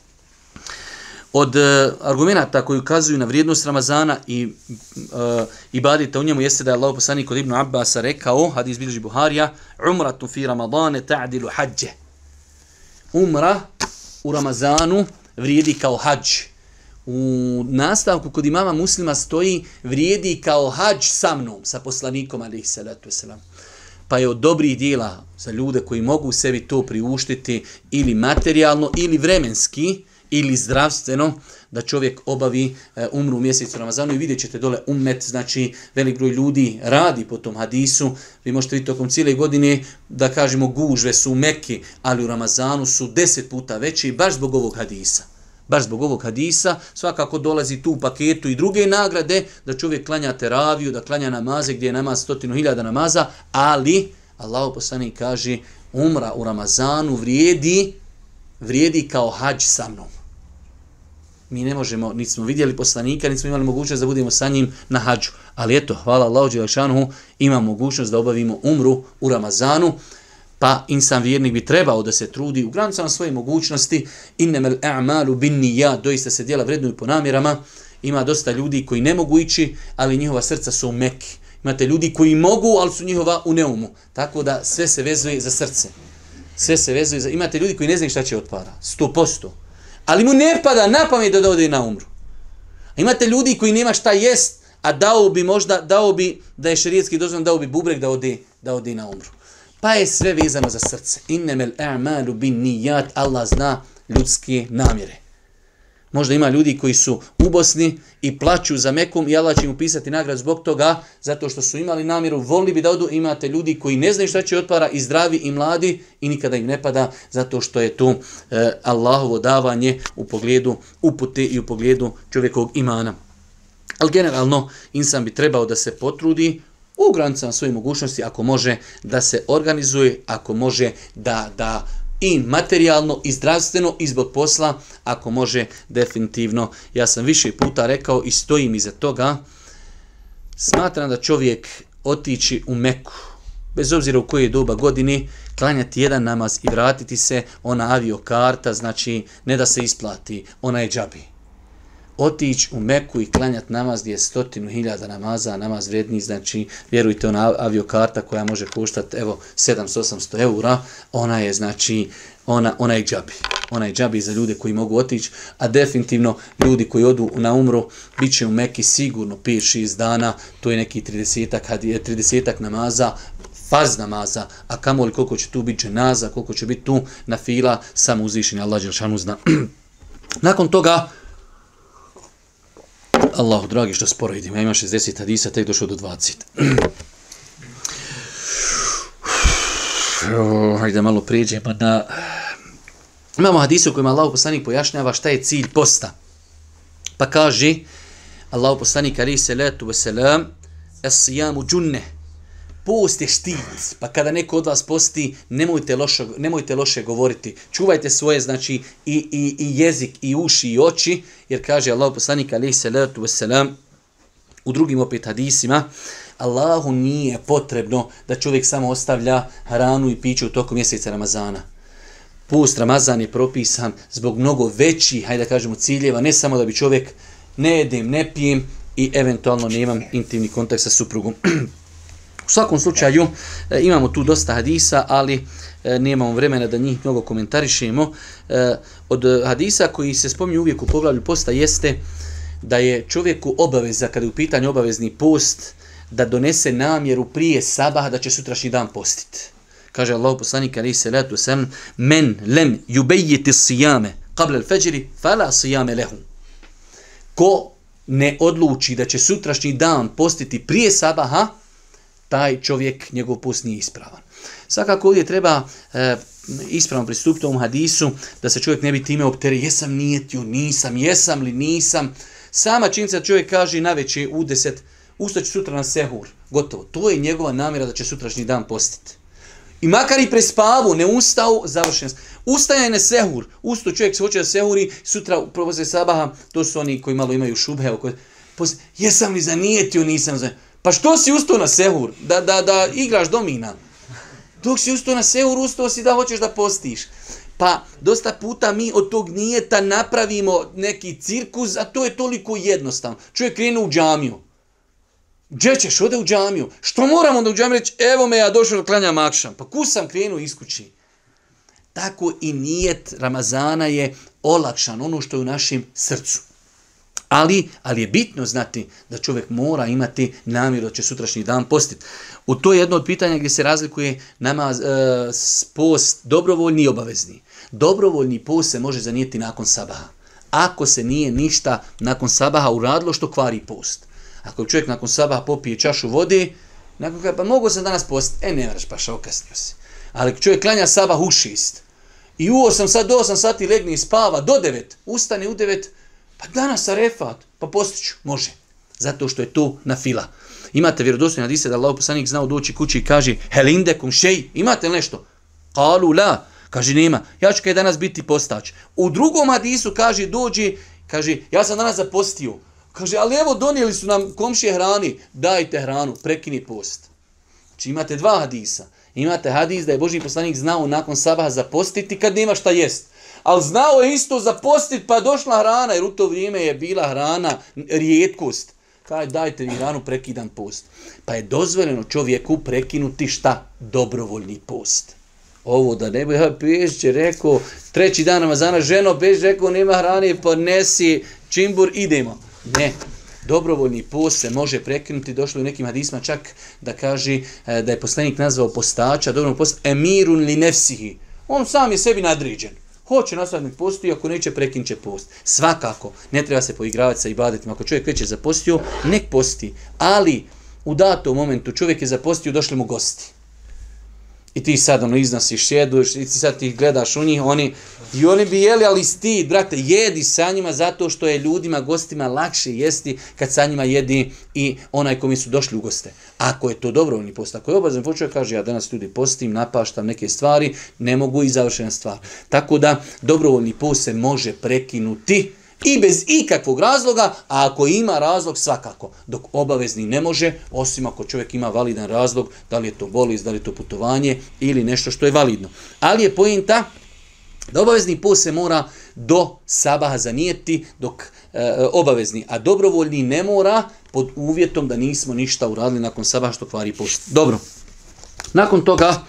Od uh, argumenata koji ukazuju na vrijednost Ramazana i uh, ibadeta u njemu jeste da je Allahov poslanik kod Ibn Abbasa rekao, hadis bilježi Buharija: "Umratu fi Ramadane ta'dilu hađe." Umra u Ramazanu vrijedi kao hadž. U nastavku kod imama Muslima stoji: "Vrijedi kao hadž sa mnom, sa poslanikom alejhi salatu vesselam." Pa je od dobrih dijela za ljude koji mogu sebi to priuštiti ili materijalno, ili vremenski, ili zdravstveno, da čovjek obavi e, umru u mjesecu Ramazanu i vidjet ćete dole ummet, znači velik broj ljudi radi po tom hadisu. Vi možete vidjeti tokom cijele godine, da kažemo, gužve su u Mekki, ali u Ramazanu su deset puta veći baš zbog ovog hadisa. Baš zbog ovog hadisa svakako dolazi tu u paketu i druge nagrade, da čovjek klanja teraviju, da klanja namaze gdje je namaz stotinu hiljada namaza, ali Allahov poslanik kaže umra u Ramazanu vrijedi, vrijedi kao hadž sa mnom. Mi ne možemo, niti smo vidjeli poslanika, niti smo imali mogućnost da budemo sa njim na hadžu. Ali eto, hvala Allahu dželešanuhu, ima mogućnost da obavimo umru u Ramazanu. Pa insan vjernik bi trebao da se trudi u granicama svoje mogućnosti. Innemel a'malu bin nijat, doista se djela vrednuju po namjerama. Ima dosta ljudi koji ne mogu ići, ali njihova srca su u Mekki. Imate ljudi koji mogu, ali su njihova u neumu. Tako da sve se vezuje za srce. Sve se vezuje za... Imate ljudi koji ne znaju šta će od para. sto posto. Ali mu ne pada na pamet da ode na umru. A imate ljudi koji nema šta jest, a dao bi možda, dao bi, da je šerijetski dozvoljeno, dao bi bubrek da ode, da ode na umru. Pa je sve vezano za srce. Innemel a'malu bin nijat, Allah zna ljudske namjere. Možda ima ljudi koji su u Bosni i plaću za Mekom i Allah će im upisati nagradu zbog toga, zato što su imali namjeru, volili bi da odu. Imate ljudi koji ne znaju šta će od para, i zdravi i mladi, i nikada im ne pada, zato što je to e, Allahovo davanje u pogledu upute i u pogledu čovjekovog imana. Ali generalno, insan bi trebao da se potrudi u granicama svoje mogućnosti, ako može da se organizuje, ako može da, da i materijalno, i zdravstveno, i zbog posla, ako može definitivno. Ja sam više puta rekao i stojim iza toga, smatram da čovjek otići u Meku, bez obzira u koje doba godine, klanjati jedan namaz i vratiti se, ona aviokarta, znači ne da se isplati, ona je džabi. Otići u Meku i klanjati namaz gdje je stotinu hiljada namaza, namaz vredni, znači vjerujte, ona aviokarta koja može koštati evo sedamsto do osamsto eura, ona je znači, ona, ona je džabi. Ona je džabi za ljude koji mogu otići, a definitivno ljudi koji odu na umru, bit će u Meki sigurno pet šest dana, to je neki tridesetak namaza, farz namaza, a kamoli koliko će tu biti dženaza, koliko će biti tu na fila, samo uzvišenje Allah dželešanu zna. Nakon toga, Allahu dragi, što sporo idem, ja imam šezdeset hadisa, tek došao do dvadeset. Hajde malo prijeđemo na... Imamo hadise u kojima Allahu poslanik pojašnjava šta je cilj posta. Pa kaže Allahu poslanik alejhi salatu vesselam: "Es-sijamu džunne." Post je štit, pa kada neko od vas posti, nemojte loše, nemojte loše govoriti. Čuvajte svoje, znači, i, i, i jezik, i uši, i oči, jer kaže Allahu poslanik alejhi salatu vesselam u drugim opet hadisima, Allahu nije potrebno da čovjek samo ostavlja hranu i piće u toku mjeseca Ramazana. Post Ramazan je propisan zbog mnogo većih, hajde da kažemo, ciljeva, ne samo da bi čovjek ne jedem, ne pijem i eventualno nemam intimni kontakt sa suprugom. U svakom slučaju e, imamo tu dosta hadisa, ali e, nemamo vremena da njih mnogo komentarišemo. E, od hadisa koji se spominju uvijek u poglavlju posta jeste da je čovjeku obaveza, kada je u pitanju obavezni post, da donese namjeru prije sabaha da će sutrašnji dan postiti. Kaže Allah poslanik alejhi salatu vesselam: "Men lem yubayyit as-siyame qabla al-fajr fala siyame lahu." Ko ne odluči da će sutrašnji dan postiti prije sabaha, taj čovjek, njegov post nije ispravan. Svakako ovdje treba e, ispravno pristupiti ovom hadisu, da se čovjek ne bi time opteretio, jesam nijetio, nisam, jesam li nisam. Sama činjenica da čovjek kaže navečer u deset, ustaću sutra na sehur, gotovo. To je njegova namjera da će sutrašnji dan postiti. I makar i prespavu, ne ustao, završen. Ustaje na sehur, usto čovjek se hoće da sehuri, sutra poslije sabaha, to su oni koji malo imaju šubhe, posle, jesam li zanijetio, nisam zanijetio. Pa što si ustao na sehur? Da, da, da igraš domina. Dok si ustao na sehur, ustao si da hoćeš da postiš. Pa dosta puta mi od tog nijeta napravimo neki cirkus, a to je toliko jednostavno. Čovjek krene u džamiju. Gdje ćeš? Ode u džamiju. Što moram onda u džamiju reći? Evo me, ja došao da klanjam akšam. Pa kus sam krenuo iz kući. Tako i nijet Ramazana je olakšan, ono što je u našem srcu. Ali, ali je bitno znati da čovjek mora imati namjeru da će sutrašnji dan postiti. U to je jedno od pitanja gdje se razlikuje namaz, e, post dobrovoljni i obavezni. Dobrovoljni post se može zanijeti nakon sabaha. Ako se nije ništa nakon sabaha uradilo što kvari post. Ako čovjek nakon sabaha popije čašu vode, nakon kada pa mogu sam danas postiti, e ne moraš pa šao, kasnio si. Ali čovjek klanja sabah u šest i u osam sat do osam sati legne i spava do devet, ustane u devet, pa danas arefat, pa postiću, može. Zato što je to na fila. Imate vjerodostojne hadise da Allahov poslanik znao doći kući i kaže: "Hel indekum shay?" Imate li nešto? Qalu la. Kaže nema. Ja ću kaj danas biti postač. U drugom hadisu kaže dođi, kaže ja sam danas zapostio. Kaže ali evo donijeli su nam komšije hrani, dajte hranu, prekini post. Znači imate dva hadisa. Imate hadis da je Božji poslanik znao nakon sabaha zapostiti kad nema šta jest. Ali znao je isto zapostiti pa došla hrana, jer u to vrijeme je bila hrana rijetkost. Kaj dajte mi hranu, prekidam post. Pa je dozvoljeno čovjeku prekinuti šta? Dobrovoljni post. Ovo da ne bi ja Bežđe rekao, treći dan Ramazana, ženo Bež rekao nema hrane, ponesi čimbur, idemo. Ne. Dobrovoljni post se može prekinuti, došlo je u nekim hadisma čak da kaže da je poslanik nazvao postača, dobrovoljni post, emirun li nefsihi. On sam je sebi nadređen. Hoće nastavnik posti, ako neće prekinut će post. Svakako, ne treba se poigravati sa ibadetima. Ako čovjek već je zapostio, nek posti. Ali u datom momentu čovjek je zapostio, došli mu gosti. I ti sad ono iznosiš, jeduješ, i ti sad ti gledaš u njih, oni, i oni bi jeli, ali stid, brate, jedi sa njima zato što je ljudima, gostima lakše jesti kad sa njima jedi i onaj komi su došli u goste. Ako je to dobrovoljni post, ako je obavezan post, čovjek kaže ja danas ljudi postim, napaštam neke stvari, ne mogu i završena stvar. Tako da dobrovoljni post se može prekinuti i bez ikakvog razloga, a ako ima razlog svakako, dok obavezni ne može, osim ako čovjek ima validan razlog, da li je to bolest, da li je to putovanje ili nešto što je validno. Ali je poenta da obavezni post se mora do sabaha zanijeti, dok e, obavezni, a dobrovoljni ne mora pod uvjetom da nismo ništa uradili nakon sabaha što kvari post. Dobro, nakon toga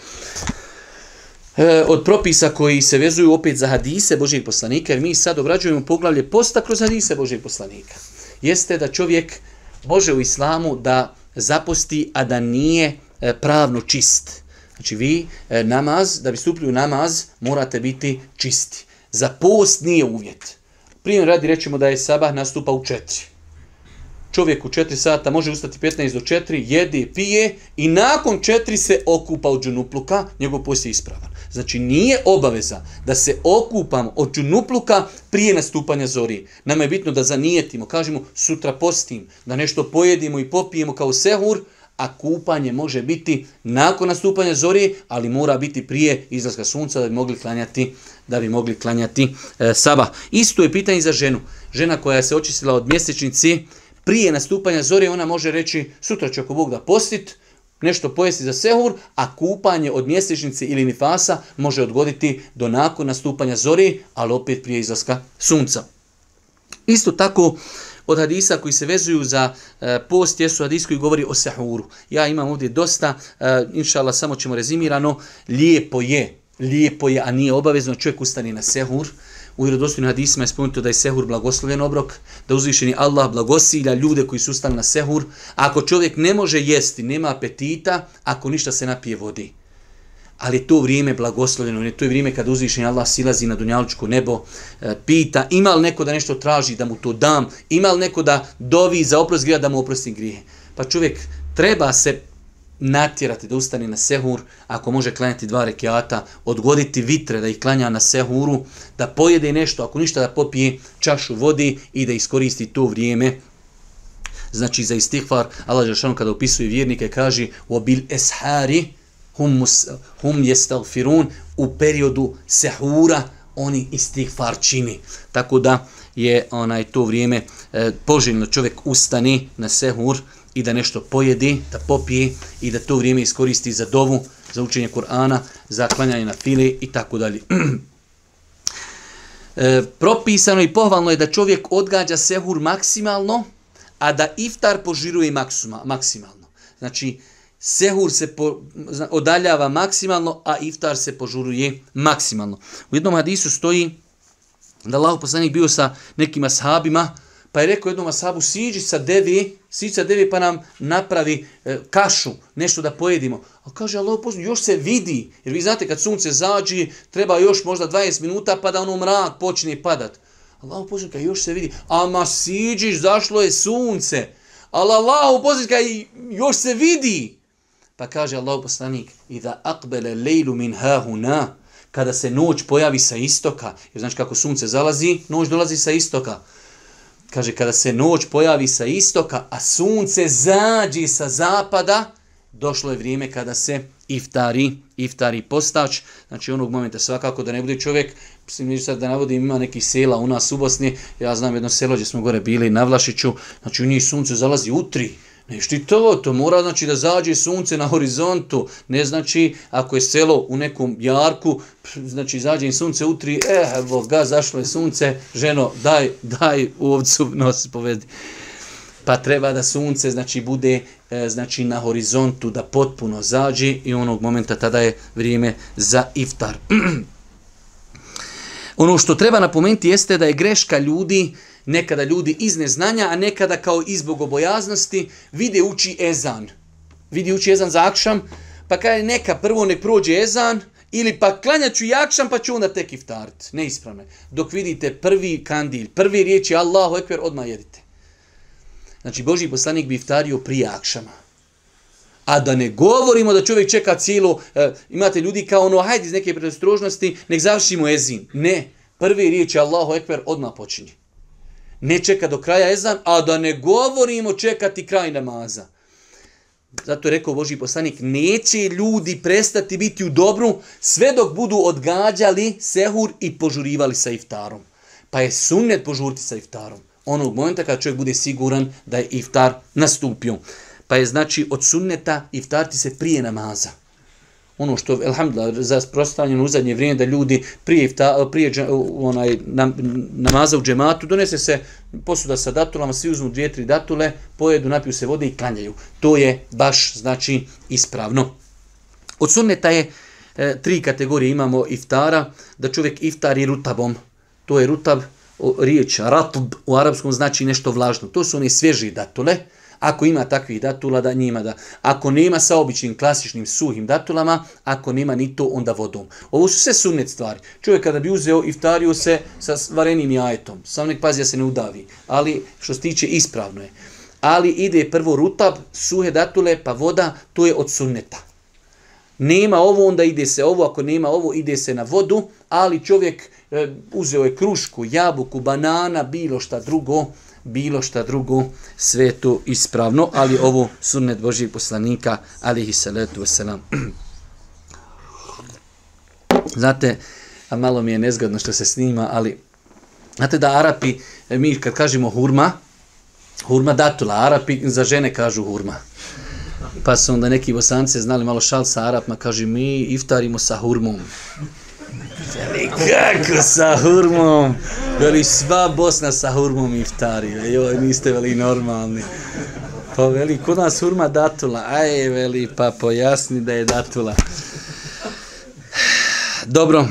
E, od propisa koji se vezuju opet za hadise Božijeg poslanika, jer mi sad obrađujemo poglavlje posta kroz hadise Božijeg poslanika, jeste da čovjek može u islamu da zaposti, a da nije e, pravno čist. Znači vi e, namaz, da bi stupili u namaz, morate biti čisti. Za post nije uvjet. Primjer radi rečemo da je sabah nastupa u četiri. Čovjek u četiri sata može ustati petnaest do četiri, jede, pije i nakon četiri se okupa od džunupluka, njegov post je ispravan. Znači nije obaveza da se okupamo od džunupluka prije nastupanja zori. Nama je bitno da zanijetimo, kažemo sutra postim, da nešto pojedimo i popijemo kao sehur, a kupanje može biti nakon nastupanja zori, ali mora biti prije izlaska sunca da bi mogli klanjati, da bi mogli klanjati e, sabah. Isto je pitanje za ženu. Žena koja se očistila od mjesečnici, prije nastupanja zore ona može reći sutra će ako Bog da postit, nešto pojesti za sehur, a kupanje od mjesečnice ili nifasa može odgoditi do nakon nastupanja zore, ali opet prije izlaska sunca. Isto tako od hadisa koji se vezuju za e, post jesu hadis koji govori o sehuru. Ja imam ovdje dosta, e, inšallah samo ćemo rezimirano, lijepo je, lijepo je, a nije obavezno, čovjek ustane na sehur. U vjerodostojnim hadisima je spomenuto da je sehur blagoslovljen obrok, da uzvišeni Allah blagosilja ljude koji su ustali na sehur. Ako čovjek ne može jesti, nema apetita, ako ništa se napije vodi. Ali je to vrijeme blagoslovljeno, to je vrijeme kada uzvišeni Allah silazi na dunjalučko nebo, e, pita ima li neko da nešto traži da mu to dam, ima li neko da dovi za oprost grijeha da mu oprostim grijehe. Pa čovjek treba se natjerati da ustane na sehur, ako može klanjati dva rekiata, odgoditi vitre da ih klanja na sehuru, da pojede nešto, ako ništa da popije čašu vodi i da iskoristi to vrijeme. Znači za istighfar, Allah dželešanu kada opisuje vjernike kaže وَبِلْ أَسْحَارِ hum, hum jestagfirun, u periodu sehura oni istighfar čini. Tako da je onaj to vrijeme e, poželjno čovjek ustane na sehur i da nešto pojedi, da popije i da to vrijeme iskoristi za dovu, za učenje Kur'ana, za klanjanje na file i tako dalje. E, propisano i pohvalno je da čovjek odgađa sehur maksimalno, a da iftar požiruje maksima, maksimalno. Znači, sehur se po, odaljava maksimalno, a iftar se požuruje maksimalno. U jednom hadisu stoji da Allahov poslanik bio sa nekim ashabima, pa je rekao jednom ashabu, siđi sa devi, siđi sa devi pa nam napravi e, kašu, nešto da pojedimo. A kaže Allahov poslanik, još se vidi, jer vi znate kad sunce zađi, treba još možda dvadeset minuta pa da ono mrak počne padat. Allahov poslanik, još se vidi, ama siđiš, zašlo je sunce. Ali Allahov poslanik, još se vidi. Pa kaže Allahov poslanik, idha aqbala lejlu min hahuna, kada se noć pojavi sa istoka, jer znači kako sunce zalazi, noć dolazi sa istoka. Kaže, kada se noć pojavi sa istoka, a sunce zađe sa zapada, došlo je vrijeme kada se iftari, iftari postač. Znači onog momenta svakako da ne bude čovjek, mislim sad da navodim, ima nekih sela u nas u Bosni, ja znam jedno selo gdje smo gore bili na Vlašiću, znači u njih sunce zalazi u tri. Nešto i to, to mora znači da zađe sunce na horizontu, ne znači ako je selo u nekom jarku, znači zađe im sunce utri, eh, evo ga, zašlo je sunce, ženo, daj, daj u ovcu, nosi, povedi. Pa treba da sunce znači bude e, znači na horizontu, da potpuno zađe i onog momenta tada je vrijeme za iftar. Ono što treba napomenuti jeste da je greška ljudi, nekada ljudi iz neznanja, a nekada kao iz bogobojaznosti, vide uči ezan. Vidi uči ezan za akšam, pa kaže neka prvo nek prođe ezan, ili pa klanjat ću i akšam, pa ću onda tek iftarit. Neispravno. Dok vidite prvi kandil, prvi riječi Allahu ekber, odmah jedite. Znači, Božji poslanik bi iftario prije akšama. A da ne govorimo da čovjek čeka cijelo, e, imate ljudi kao ono, hajde iz neke predostrožnosti, nek završimo ezin. Ne, prvi riječi Allahu ekber odmah počinje. Ne čeka do kraja ezan, a da ne govorimo čekati kraj namaza. Zato je rekao Božji poslanik, neće ljudi prestati biti u dobru sve dok budu odgađali sehur i požurivali sa iftarom. Pa je sunnet požuriti sa iftarom. Onog momenta kada čovjek bude siguran da je iftar nastupio. Pa je znači od sunneta iftarti se prije namaza. Ono što, elhamdulillah, za prostavljeno u zadnje vrijeme da ljudi prije, iftar, prije onaj, nam, namaza u džematu donese se posuda sa datulama, svi uzmu dvije, tri datule, pojedu, napiju se vode i klanjaju. To je baš znači ispravno. Od sunneta je e, tri kategorije imamo iftara, da čovjek iftari rutabom. To je rutab, riječ ratb u arapskom znači nešto vlažno. To su one svježi datule. Ako ima takvih datula, da njima da. Ako nema sa običnim klasičnim suhim datulama, ako nema ni to, onda vodom. Ovo su sve sunnet stvari. Čovjek kada bi uzeo iftario se sa varenim jajetom, samo nek pazi da se ne udavi. Ali što se tiče ispravno je. Ali ide prvo rutab, suhe datule, pa voda, to je od sunneta. Nema ovo, onda ide se ovo, ako nema ovo, ide se na vodu, ali čovjek e, uzeo je krušku, jabuku, banana, bilo šta drugo, bilo šta drugo, sve to ispravno, ali ovo sunnet Božijeg poslanika, alihi salatu wasalam. Znate, a malo mi je nezgodno što se snima, ali znate da Arapi, mi kad kažemo hurma, hurma datula, Arapi za žene kažu hurma. Pa su onda neki Bosanci znali malo šal sa Arapima, kaže mi iftarimo sa hurmom. Kako sa hurmom? Veli, sva Bosna sa hurmom iftarije. Joj, niste veli normalni. Pa veli, kod nas hurma datula. Aj, veli, pa pojasni da je datula. Dobro.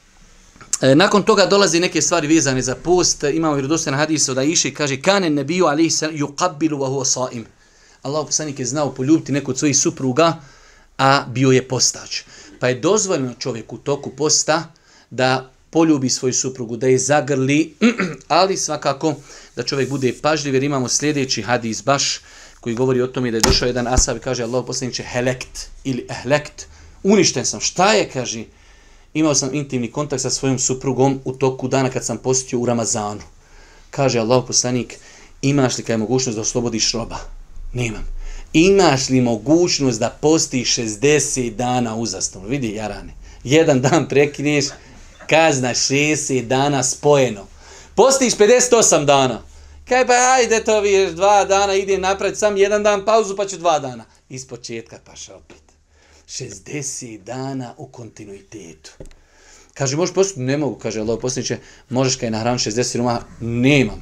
E, nakon toga dolazi neke stvari vezane za post. Imamo vjerodostojan hadis od Aiše, kaže kane nebiju alejhi selam yuqabbilu wa huwa saim. Allahu poslanik je znao poljubiti neku od svojih supruga, a bio je postač. Pa je dozvoljeno čovjeku u toku posta da poljubi svoju suprugu, da je zagrli, ali svakako da čovjek bude pažljiv, jer imamo sljedeći hadis baš koji govori o tome da je došao jedan ashab i kaže Allahu poslaniče helekt ili ehlekt, uništen sam. Šta je, kaže, imao sam intimni kontakt sa svojom suprugom u toku dana kad sam postio u Ramazanu. Kaže Allahu poslanik, imaš li kaj mogućnost da oslobodiš roba? Nemam. Imaš li mogućnost da postiš šezdeset dana uzastopno? Vidi, jarane. Jedan dan prekineš, kazna šezdeset dana spojeno. Postiš pedeset osam dana. Kaj pa ajde to vi dva dana, idem napraviti sam jedan dan pauzu pa ću dva dana. Iz početka paš opet. šezdeset dana u kontinuitetu. Kaže, možeš postiti? Ne mogu, kaže Allah poslaniče, možeš kaj nahraniti šezdeset siromaha? Nemam.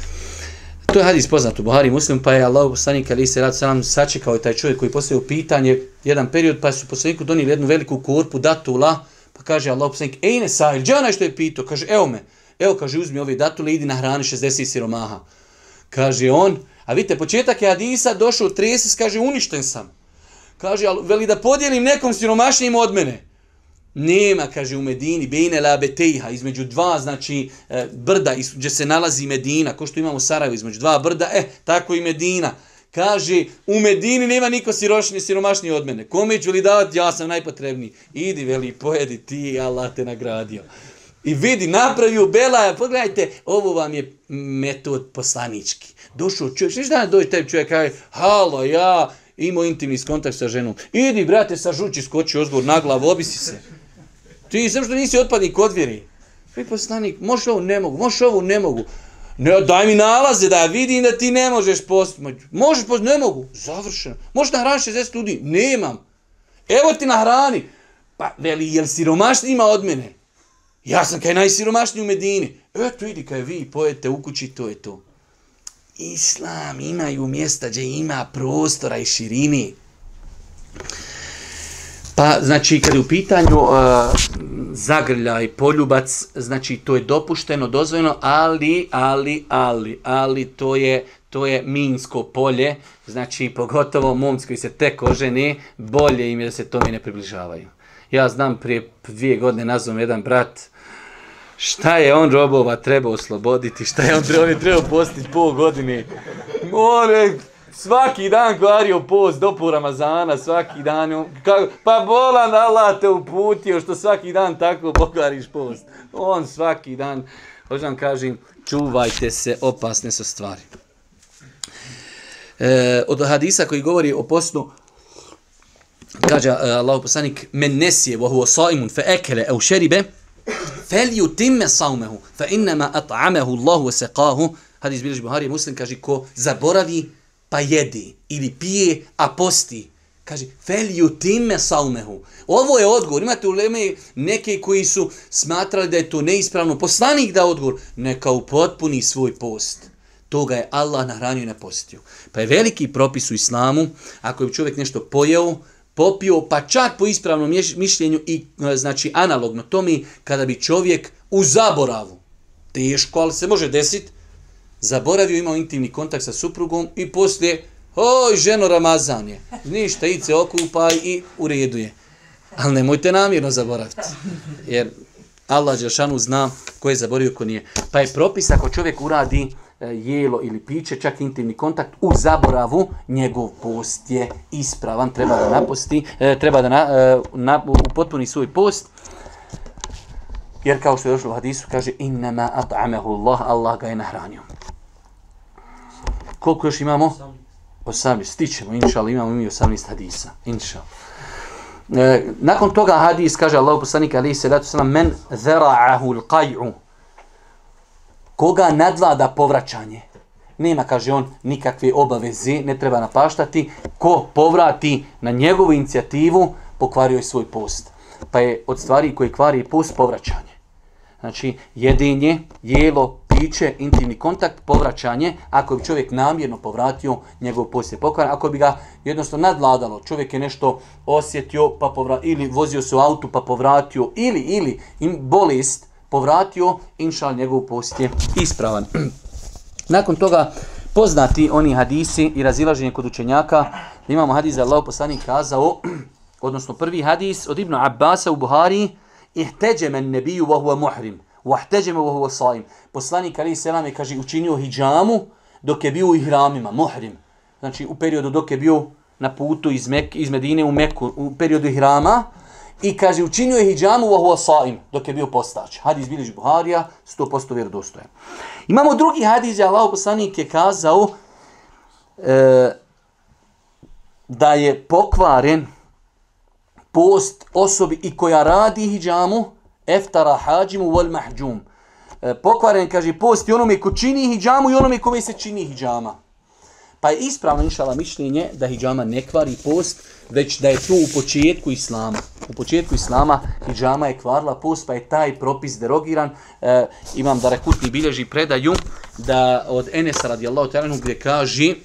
To je hadis poznat u Buhari Muslim, pa je Allah poslanik alejhi selatu selam sačekao taj čovjek koji postavio pitanje jedan period, pa su poslaniku donijeli jednu veliku korpu datula, pa kaže Allah poslanik, ej ne sahil, gdje onaj što je pitao? Kaže, evo me, evo, kaže, uzmi ove datule, idi nahrani šezdeset siromaha. Kaže on, a vidite, početak je hadisa, došao treses, kaže, uništen sam. Kaže, ali veli da podijelim nekom siromašnijim od mene. Nema, kaže, u Medini, bejne la betejha, između dva, znači, e, brda, gdje se nalazi Medina, ko što imamo u Sarajevu, između dva brda, e, tako i Medina. Kaže, u Medini nema niko siromašniji, siromašniji od mene. Kome ću li davati, ja sam najpotrebniji. Idi, veli, pojedi ti, Allah te nagradio. I vidi, napravio belaja, pogledajte, ovo vam je metod poslanički. Došao čovjek, što da dođe tebi čovjek, kaže, halo, ja imao intimni kontakt sa ženom. Idi, brate, sa žuči, skoči ozgor na glavu, obisi se. Ti sam što nisi otpadnik od vjeri. Vi poslanik, možeš ovo ne mogu, možeš ovo ne mogu. Ne, daj mi nalaze da vidim da ti ne možeš postiti. Možeš postiti, ne mogu. Završeno. Možeš nahraniti šezdeset ljudi? Nemam. Evo ti nahrani. Pa, veli, jel siromašniji ima od mene? Ja sam kaj najsiromašniji u Medini. Eto, idi kaj vi pojete u kući, to je to. Islam imaju mjesta gdje ima prostora i širini. Pa, znači, kad je u pitanju uh, zagrljaj, poljubac, znači, to je dopušteno, dozvoljeno, ali, ali, ali, ali, to je, to je minsko polje, znači, pogotovo momci koji se tek ožene, bolje im je da se tome ne približavaju. Ja znam, prije dvije godine nazvam jedan brat, šta je on robova trebao osloboditi, šta je on trebao, on je trebao postiti pol godine. More, svaki dan kvario post do pol Ramazana, svaki dan, kako, pa bolan Allah te uputio što svaki dan tako pokvariš post. On svaki dan, hoću vam kažem, čuvajte se, opasne su stvari. E, od hadisa koji govori o postu, kaže uh, Allahu poslanik, men nesije wa huwa saimun fa akala aw shariba falyutimma sawmahu fa inma at'amahu Allahu wa saqahu. Hadis bilježi Buhari Muslim, kaže, ko zaboravi pa jedi ili pije, a posti. Kaže, falyutimma sawmahu. Ovo je odgovor. Imate uleme neke koji su smatrali da je to neispravno. Poslanik da odgovor, neka upotpuni svoj post. Toga je Allah nahranio i napostio. Pa je veliki propis u islamu, ako je čovjek nešto pojeo, popio, pa čak po ispravnom mišljenju i znači analogno tome, kada bi čovjek u zaboravu, teško, ali se može desiti, zaboravio, imao intimni kontakt sa suprugom i poslije, oj, ženo, Ramazan je, ništa, id se okupaj i u redu je. Ali nemojte namjerno zaboraviti, jer Allah Đelšanu zna ko je zaboravio, ko nije. Pa je propis ako čovjek uradi jelo ili piće, čak intimni kontakt u zaboravu, njegov post je ispravan, treba da naposti, treba da na, na, upotpuni svoj post. Jer kao što je došlo u hadisu, kaže innama at'amahu Allah, Allah ga je nahranio. Koliko još imamo? osamnaest. Stićemo, inšal, imamo mi osamnaest hadisa. Inšal. E, nakon toga hadis, kaže Allah poslanik alejhi selatu selam, men zara'ahu al-qay'u, koga nadvlada povraćanje. Nema, kaže on, nikakve obaveze, ne treba napaštati. Ko povrati na njegovu inicijativu, pokvario je svoj post. Pa je od stvari koji kvari post povraćanje. Znači, jedenje, jelo, piće, intimni kontakt, povraćanje, ako bi čovjek namjerno povratio, njegov post je pokvaran. Ako bi ga jednostavno nadvladalo, čovjek je nešto osjetio, pa povratio, ili vozio se u autu pa povratio, ili, ili im bolest povratio, inšal, njegov post je ispravan. Nakon toga, poznati oni hadisi i razilaženje kod učenjaka, imamo hadis da je Allahov poslanik kazao, odnosno prvi hadis od Ibnu Abbasa u Buhari, ihteđeme nebiju wa huwa muhrim, wa ihteđeme wa huwa saim. Poslanik alejhi selam je, kaže, učinio hidžamu dok je bio u ihramima, muhrim. Znači u periodu dok je bio na putu iz, Mek, iz Medine u Meku, u periodu ihrama, i kaže učinio je hidžamu wa huwa saim, dok je bio postač. Hadis bilježi Buharija, sto posto vjerodostojan. Imamo drugi hadis gdje Allahov poslanik je kazao e, da je pokvaren post osobi i koja radi hidžamu, eftara hađimu wal mahđum. E, pokvaren, kaže, post i onome ko čini hidžamu i onome kome se čini hidžama. Pa je ispravno, inšala, mišljenje da hidžama ne kvari post, već da je to u početku islama. U početku islama hidžama je kvarila post, pa je taj propis derogiran. E, imam da Rekutni bilježi predaju da od Enesa radijallahu ta'ala gdje kaže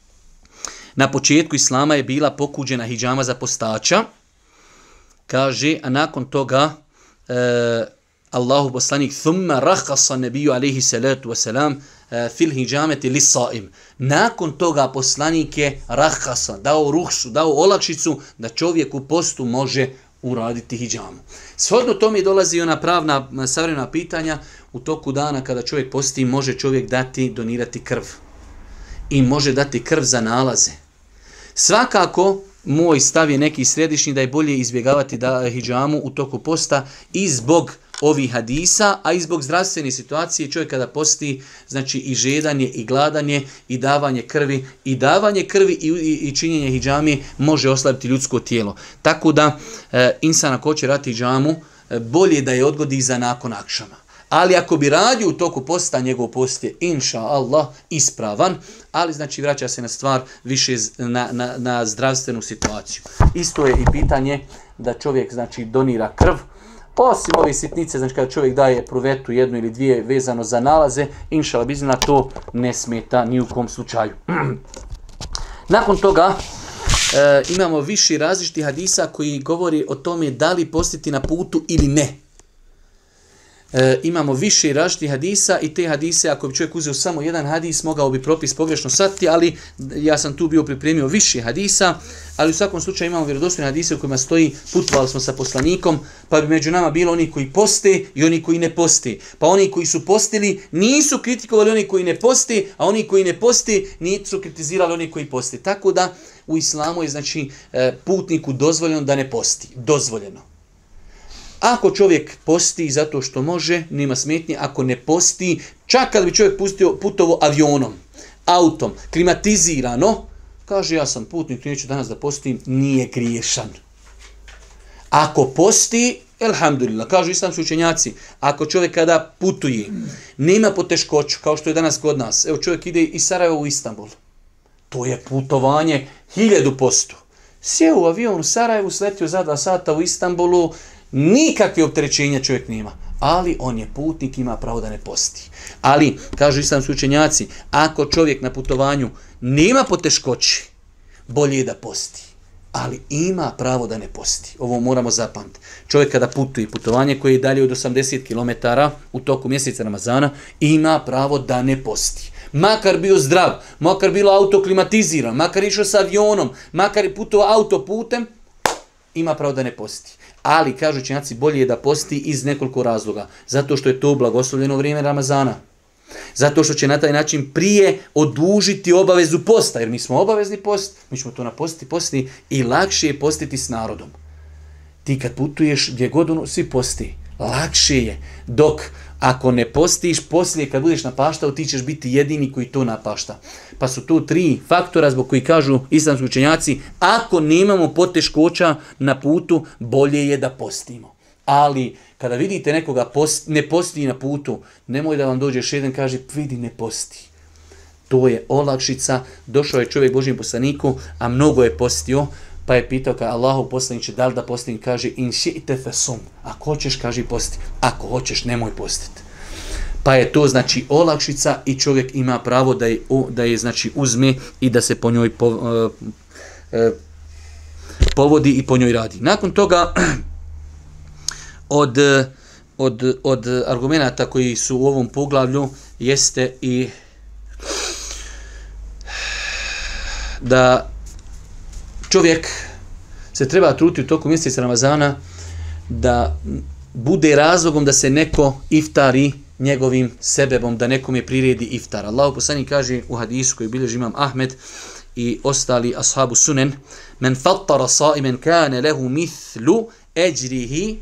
na početku islama je bila pokuđena hidžama za postača. Kaže, a nakon toga e, Allahu poslanik thumma rakhasa nabiju alejhi salatu wasalam fil hijameti lisaim. Nakon toga poslanik je rakhasa, dao ruhsu, dao olakšicu da čovjek u postu može uraditi hidžamu. Shodno tome dolazi ona pravna savremena pitanja. U toku dana kada čovjek posti može čovjek dati, donirati krv. I može dati krv za nalaze. Svakako, moj stav je neki središnji da je bolje izbjegavati da hidžamu u toku posta i zbog ovih hadisa, a i zbog zdravstvene situacije. Čovjek kada posti, znači i žedanje i gladanje i davanje krvi i davanje krvi i, i, i činjenje hidžame može oslabiti ljudsko tijelo. Tako da e, insan ako hoće raditi hidžamu, e, bolje da je odgodi za nakon akšama. Ali ako bi radio u toku posta, njegov post je inša Allah ispravan, ali znači vraća se na stvar više na, na, na zdravstvenu situaciju. Isto je i pitanje da čovjek znači donira krv. Osim ove sitnice, znači kada čovjek daje pruvetu jednu ili dvije vezano za nalaze, inša Allah bizna, to ne smeta ni u kom slučaju. Nakon toga e, imamo više različitih hadisa koji govori o tome da li postiti na putu ili ne. E, imamo više različitih hadisa i te hadise, ako bi čovjek uzeo samo jedan hadis, mogao bi propis pogrešno shvatiti, ali ja sam tu bio pripremio više hadisa, ali u svakom slučaju imamo vjerodostojne hadise u kojima stoji putovali smo sa poslanikom, pa bi među nama bilo oni koji poste i oni koji ne poste. Pa oni koji su postili nisu kritikovali oni koji ne poste, a oni koji ne poste nisu kritizirali oni koji poste. Tako da u islamu je znači putniku dozvoljeno da ne posti. Dozvoljeno. Ako čovjek posti zato što može, nema smetnje. Ako ne posti, čak kad bi čovjek pustio putovo avionom, autom, klimatizirano, kaže ja sam putnik, neću danas da postim, nije griješan. Ako posti, elhamdulillah, kažu islamski učenjaci, ako čovjek kada putuje, nema poteškoću, kao što je danas kod nas, evo čovjek ide iz Sarajeva u Istanbul, to je putovanje hiljadu posto. Sjeo u avion u Sarajevu, sletio za dva sata u Istanbulu, nikakve opterećenja čovjek nema, ali on je putnik, ima pravo da ne posti. Ali, kažu islamski učenjaci, ako čovjek na putovanju nema poteškoći, bolje je da posti, ali ima pravo da ne posti. Ovo moramo zapamtiti. Čovjek kada putuje putovanje koje je dalje od osamdeset kilometara u toku mjeseca Ramazana, ima pravo da ne posti. Makar bio zdrav, makar bilo auto klimatiziran, makar išao sa avionom, makar je putovao autoputem, ima pravo da ne posti. Ali, kažu učenjaci, bolje je da posti iz nekoliko razloga. Zato što je to blagoslovljeno vrijeme Ramazana. Zato što će na taj način prije odužiti obavezu posta. Jer mi smo obavezni post, mi ćemo to napostiti, postiti i lakše je postiti s narodom. Ti kad putuješ gdje god svi posti, lakše je. Dok ako ne postiš, poslije kad budeš napaštao, ti ćeš biti jedini koji to napašta. Pa su tu tri faktora zbog koji kažu islamski učenjaci, ako nemamo poteškoća na putu, bolje je da postimo. Ali kada vidite nekoga post, ne posti na putu, nemoj da vam dođe još jedan kaže, vidi ne posti. To je olakšica, došao je čovjek Božjem poslaniku, a mnogo je postio, Pa je pitao kao Allahu poslaniče da li da postim, kaže in ši'te fesum, ako hoćeš kaži posti, ako hoćeš nemoj postiti. Pa je to znači olakšica i čovjek ima pravo da je, da je znači uzme i da se po njoj po, uh, uh, povodi i po njoj radi. Nakon toga od, od, od argumenata koji su u ovom poglavlju jeste i da čovjek se treba truditi u toku mjeseca Ramazana da bude razlogom da se neko iftari njegovim sebebom, da nekome priredi iftar. Allahu poslanik kaže u hadisu koji bilježi imam Ahmed i ostali ashabu sunen, men fattara sa'imen kane lehu mithlu eđrihi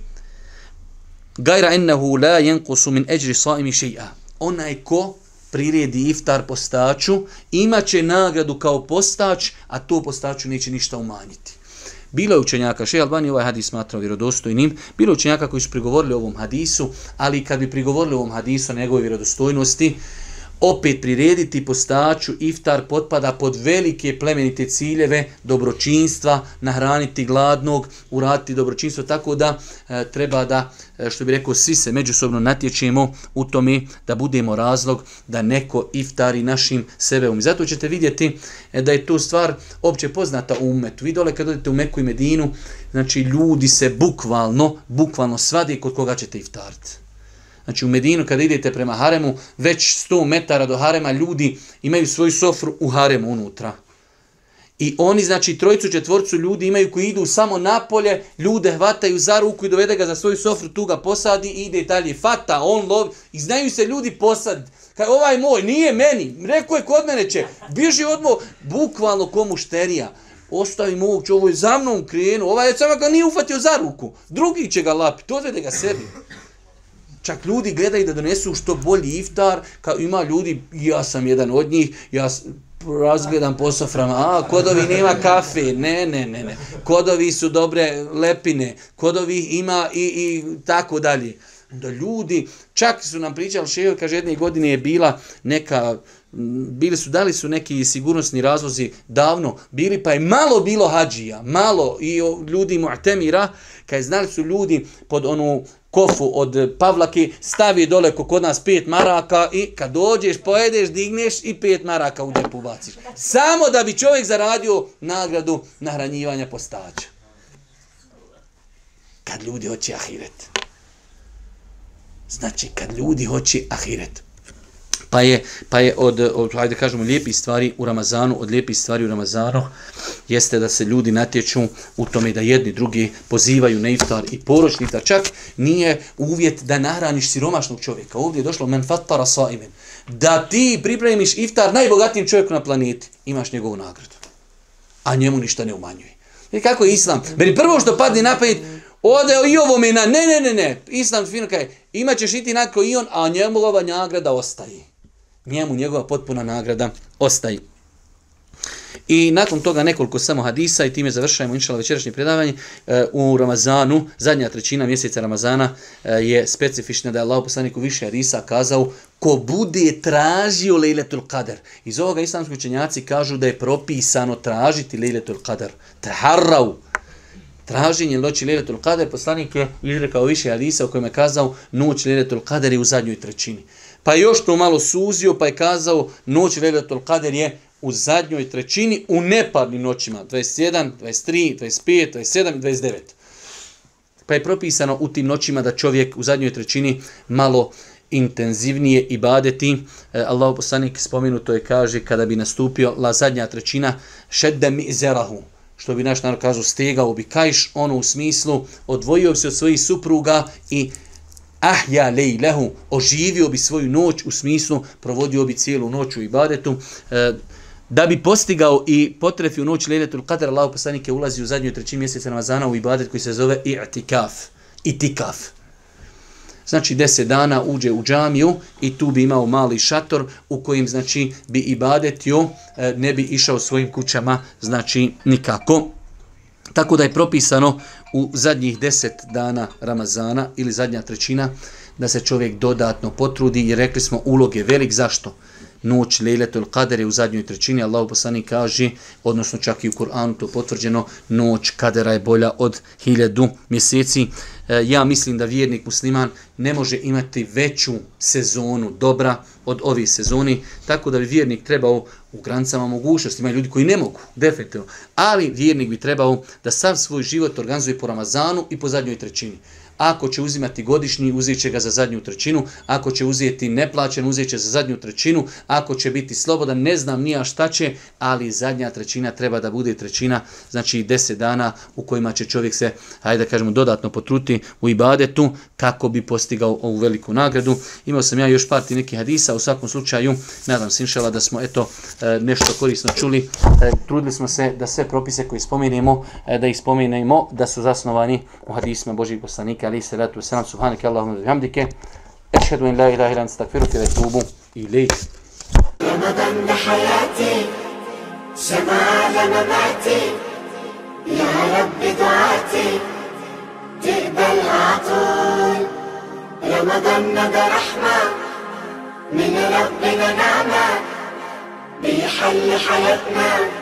gajra ennehu la jenkusu min eđri sa'imi še'a. Onaj ko priredi iftar postaču, imaće nagradu kao postač, a to postaču neće ništa umanjiti. Bilo je učenjaka, Šejh Albani ovaj hadis smatrao vjerodostojnim, bilo je učenjaka koji su prigovorili ovom hadisu, ali kad bi prigovorili ovom hadisu na njegove vjerodostojnosti, opet prirediti postaču iftar potpada pod velike plemenite ciljeve dobročinstva, nahraniti gladnog, uraditi dobročinstvo, tako da e, treba da, e, što bi rekao, svi se međusobno natječemo u tome da budemo razlog da neko iftari našim sebebom. I zato ćete vidjeti e, da je to stvar opće poznata u umetu. Vi dole kad odete u Meku i Medinu, znači ljudi se bukvalno, bukvalno svade kod koga ćete iftariti. Znači u Medinu kada idete prema haremu, već sto metara do harema ljudi imaju svoju sofru u haremu unutra. I oni, znači trojicu, četvorcu ljudi imaju koji idu samo napolje, ljude hvataju za ruku i dovede ga za svoju sofru, tu ga posadi i ide dalje. Fata, on lovi i znaju se ljudi posaditi. Kaj ovaj moj, nije meni, rekao je kod mene će, bježi odmah, bukvalno ko mušterija. Ostavi moguće, ovo je za mnom krenu, ovaj je samo ga nije ufatio za ruku, drugi će ga lapiti, odvede ga sebi. Čak ljudi gledaju da donesu što bolji iftar, kao ima ljudi, ja sam jedan od njih, ja razgledam po soframa, a kod ovih nema kafe, ne, ne, ne, ne, kod ovih su dobre lepine, kod ovih ima i, i tako dalje. Da ljudi, čak su nam pričali, šeho, kaže, jedne godine je bila neka, bili su, dali su neki sigurnosni razlozi davno, bili pa je malo bilo hađija, malo i ljudi mu'temira, kaj znali su ljudi pod onu kofu od Pavlake, stavi dole kod nas pet maraka i kad dođeš, pojedeš, digneš i pet maraka u džepu baciš. Samo da bi čovjek zaradio nagradu nahranjivanja postača. Kad ljudi hoće ahiret. Znači, kad ljudi hoće ahiret. Pa je, pa je od, od, hajde kažemo, lijepih stvari u Ramazanu, od lijepih stvari u Ramazanu, jeste da se ljudi natječu u tome da jedni drugi pozivaju na iftar i poročni iftar. Čak nije uvjet da nahraniš siromašnog čovjeka. Ovdje je došlo men fattara sa'imen. Da ti pripremiš iftar najbogatijim čovjeku na planeti, imaš njegovu nagradu. A njemu ništa ne umanjuje. I kako je islam? Beri prvo što padne na pamet, ode i ovo me na, ne, ne, ne, ne. Islam fino kaže, imat ćeš iti nadko i on, a njegova nagrada ostaje. Njemu njegova potpuna nagrada ostaje. I nakon toga nekoliko samo hadisa i time završajmo inšala večerašnje predavanje. U Ramazanu, zadnja trećina mjeseca Ramazana je specifična da je Allah poslanik u više hadisa kazao ko bude tražio Lejletul Qadr. Iz ovoga islamski učenjaci kažu da je propisano tražiti Lejletul Qadr. Taharrau. Traženje noći Lejletul Qadr, poslanik je izrekao više hadisa u kojima je kazao noć Lejletul Qadr je u zadnjoj trećini. Pa je još to malo suzio, pa je kazao noć Lejletul Qadr je u zadnjoj trećini u neparnim noćima, dvadeset jedan, dvadeset tri, dvadeset pet, dvadeset sedam i dvadeset devet. Pa je propisano u tim noćima da čovjek u zadnjoj trećini malo intenzivnije ibadeti. Allahu poslanik spomenuto je kaže kada bi nastupio la zadnja trećina šedde mi'zerahu, što bi naš narod kažu stegao bi kajš, ono u smislu odvojio se od svojih supruga i ahja lejlehu, oživio bi svoju noć u smislu provodio bi cijelu noć u ibadetu. E, da bi postigao i potrefio noć Lejletul Qadr, Allahu poslanik je ulazi u zadnjoj trećini mjeseca Ramazana u ibadet koji se zove i'tikaf. Itikaf. Znači deset dana uđe u džamiju i tu bi imao mali šator u kojim znači bi ibadetio, e, ne bi išao svojim kućama, znači nikako. Tako da je propisano u zadnjih deset dana Ramazana ili zadnja trećina da se čovjek dodatno potrudi i rekli smo ulog je velik. Zašto? noć Lejletul Kader je u zadnjoj trećini. Allahu poslanik kaže, odnosno čak i u Kur'anu to potvrđeno, noć Kadera je bolja od hiljadu mjeseci. Ja mislim da vjernik musliman ne može imati veću sezonu dobra od ove sezoni, tako da bi vjernik trebao u granicama mogućnosti, ima ljudi koji ne mogu, definitivno, ali vjernik bi trebao da sav svoj život organizuje po Ramazanu i po zadnjoj trećini. Ako će uzimati godišnji, uzet će ga za zadnju trećinu. Ako će uzeti neplaćen, uzet će za zadnju trećinu. Ako će biti slobodan, ne znam nija šta će, ali zadnja trećina treba da bude trećina, znači deset dana u kojima će čovjek se, hajde da kažemo, dodatno potruditi u ibadetu kako bi postigao ovu veliku nagradu. Imao sam ja još par ti nekih hadisa, u svakom slučaju, nadam se inšala da smo eto nešto korisno čuli. Trudili smo se da sve propise koje spomenemo, da ih spomenemo, da su zasnovani u hadisima Božjih poslanika عليه الصلاة والسلام سبحانك اللهم وبحمدك أشهد أن لا إله إلا أنت أستغفرك وأتوب إليك. رمضان حياتي شمال مماتي يا رب دعاتي تقبل عطول. رمضان ده رحمة من ربنا نعمة بيحل حياتنا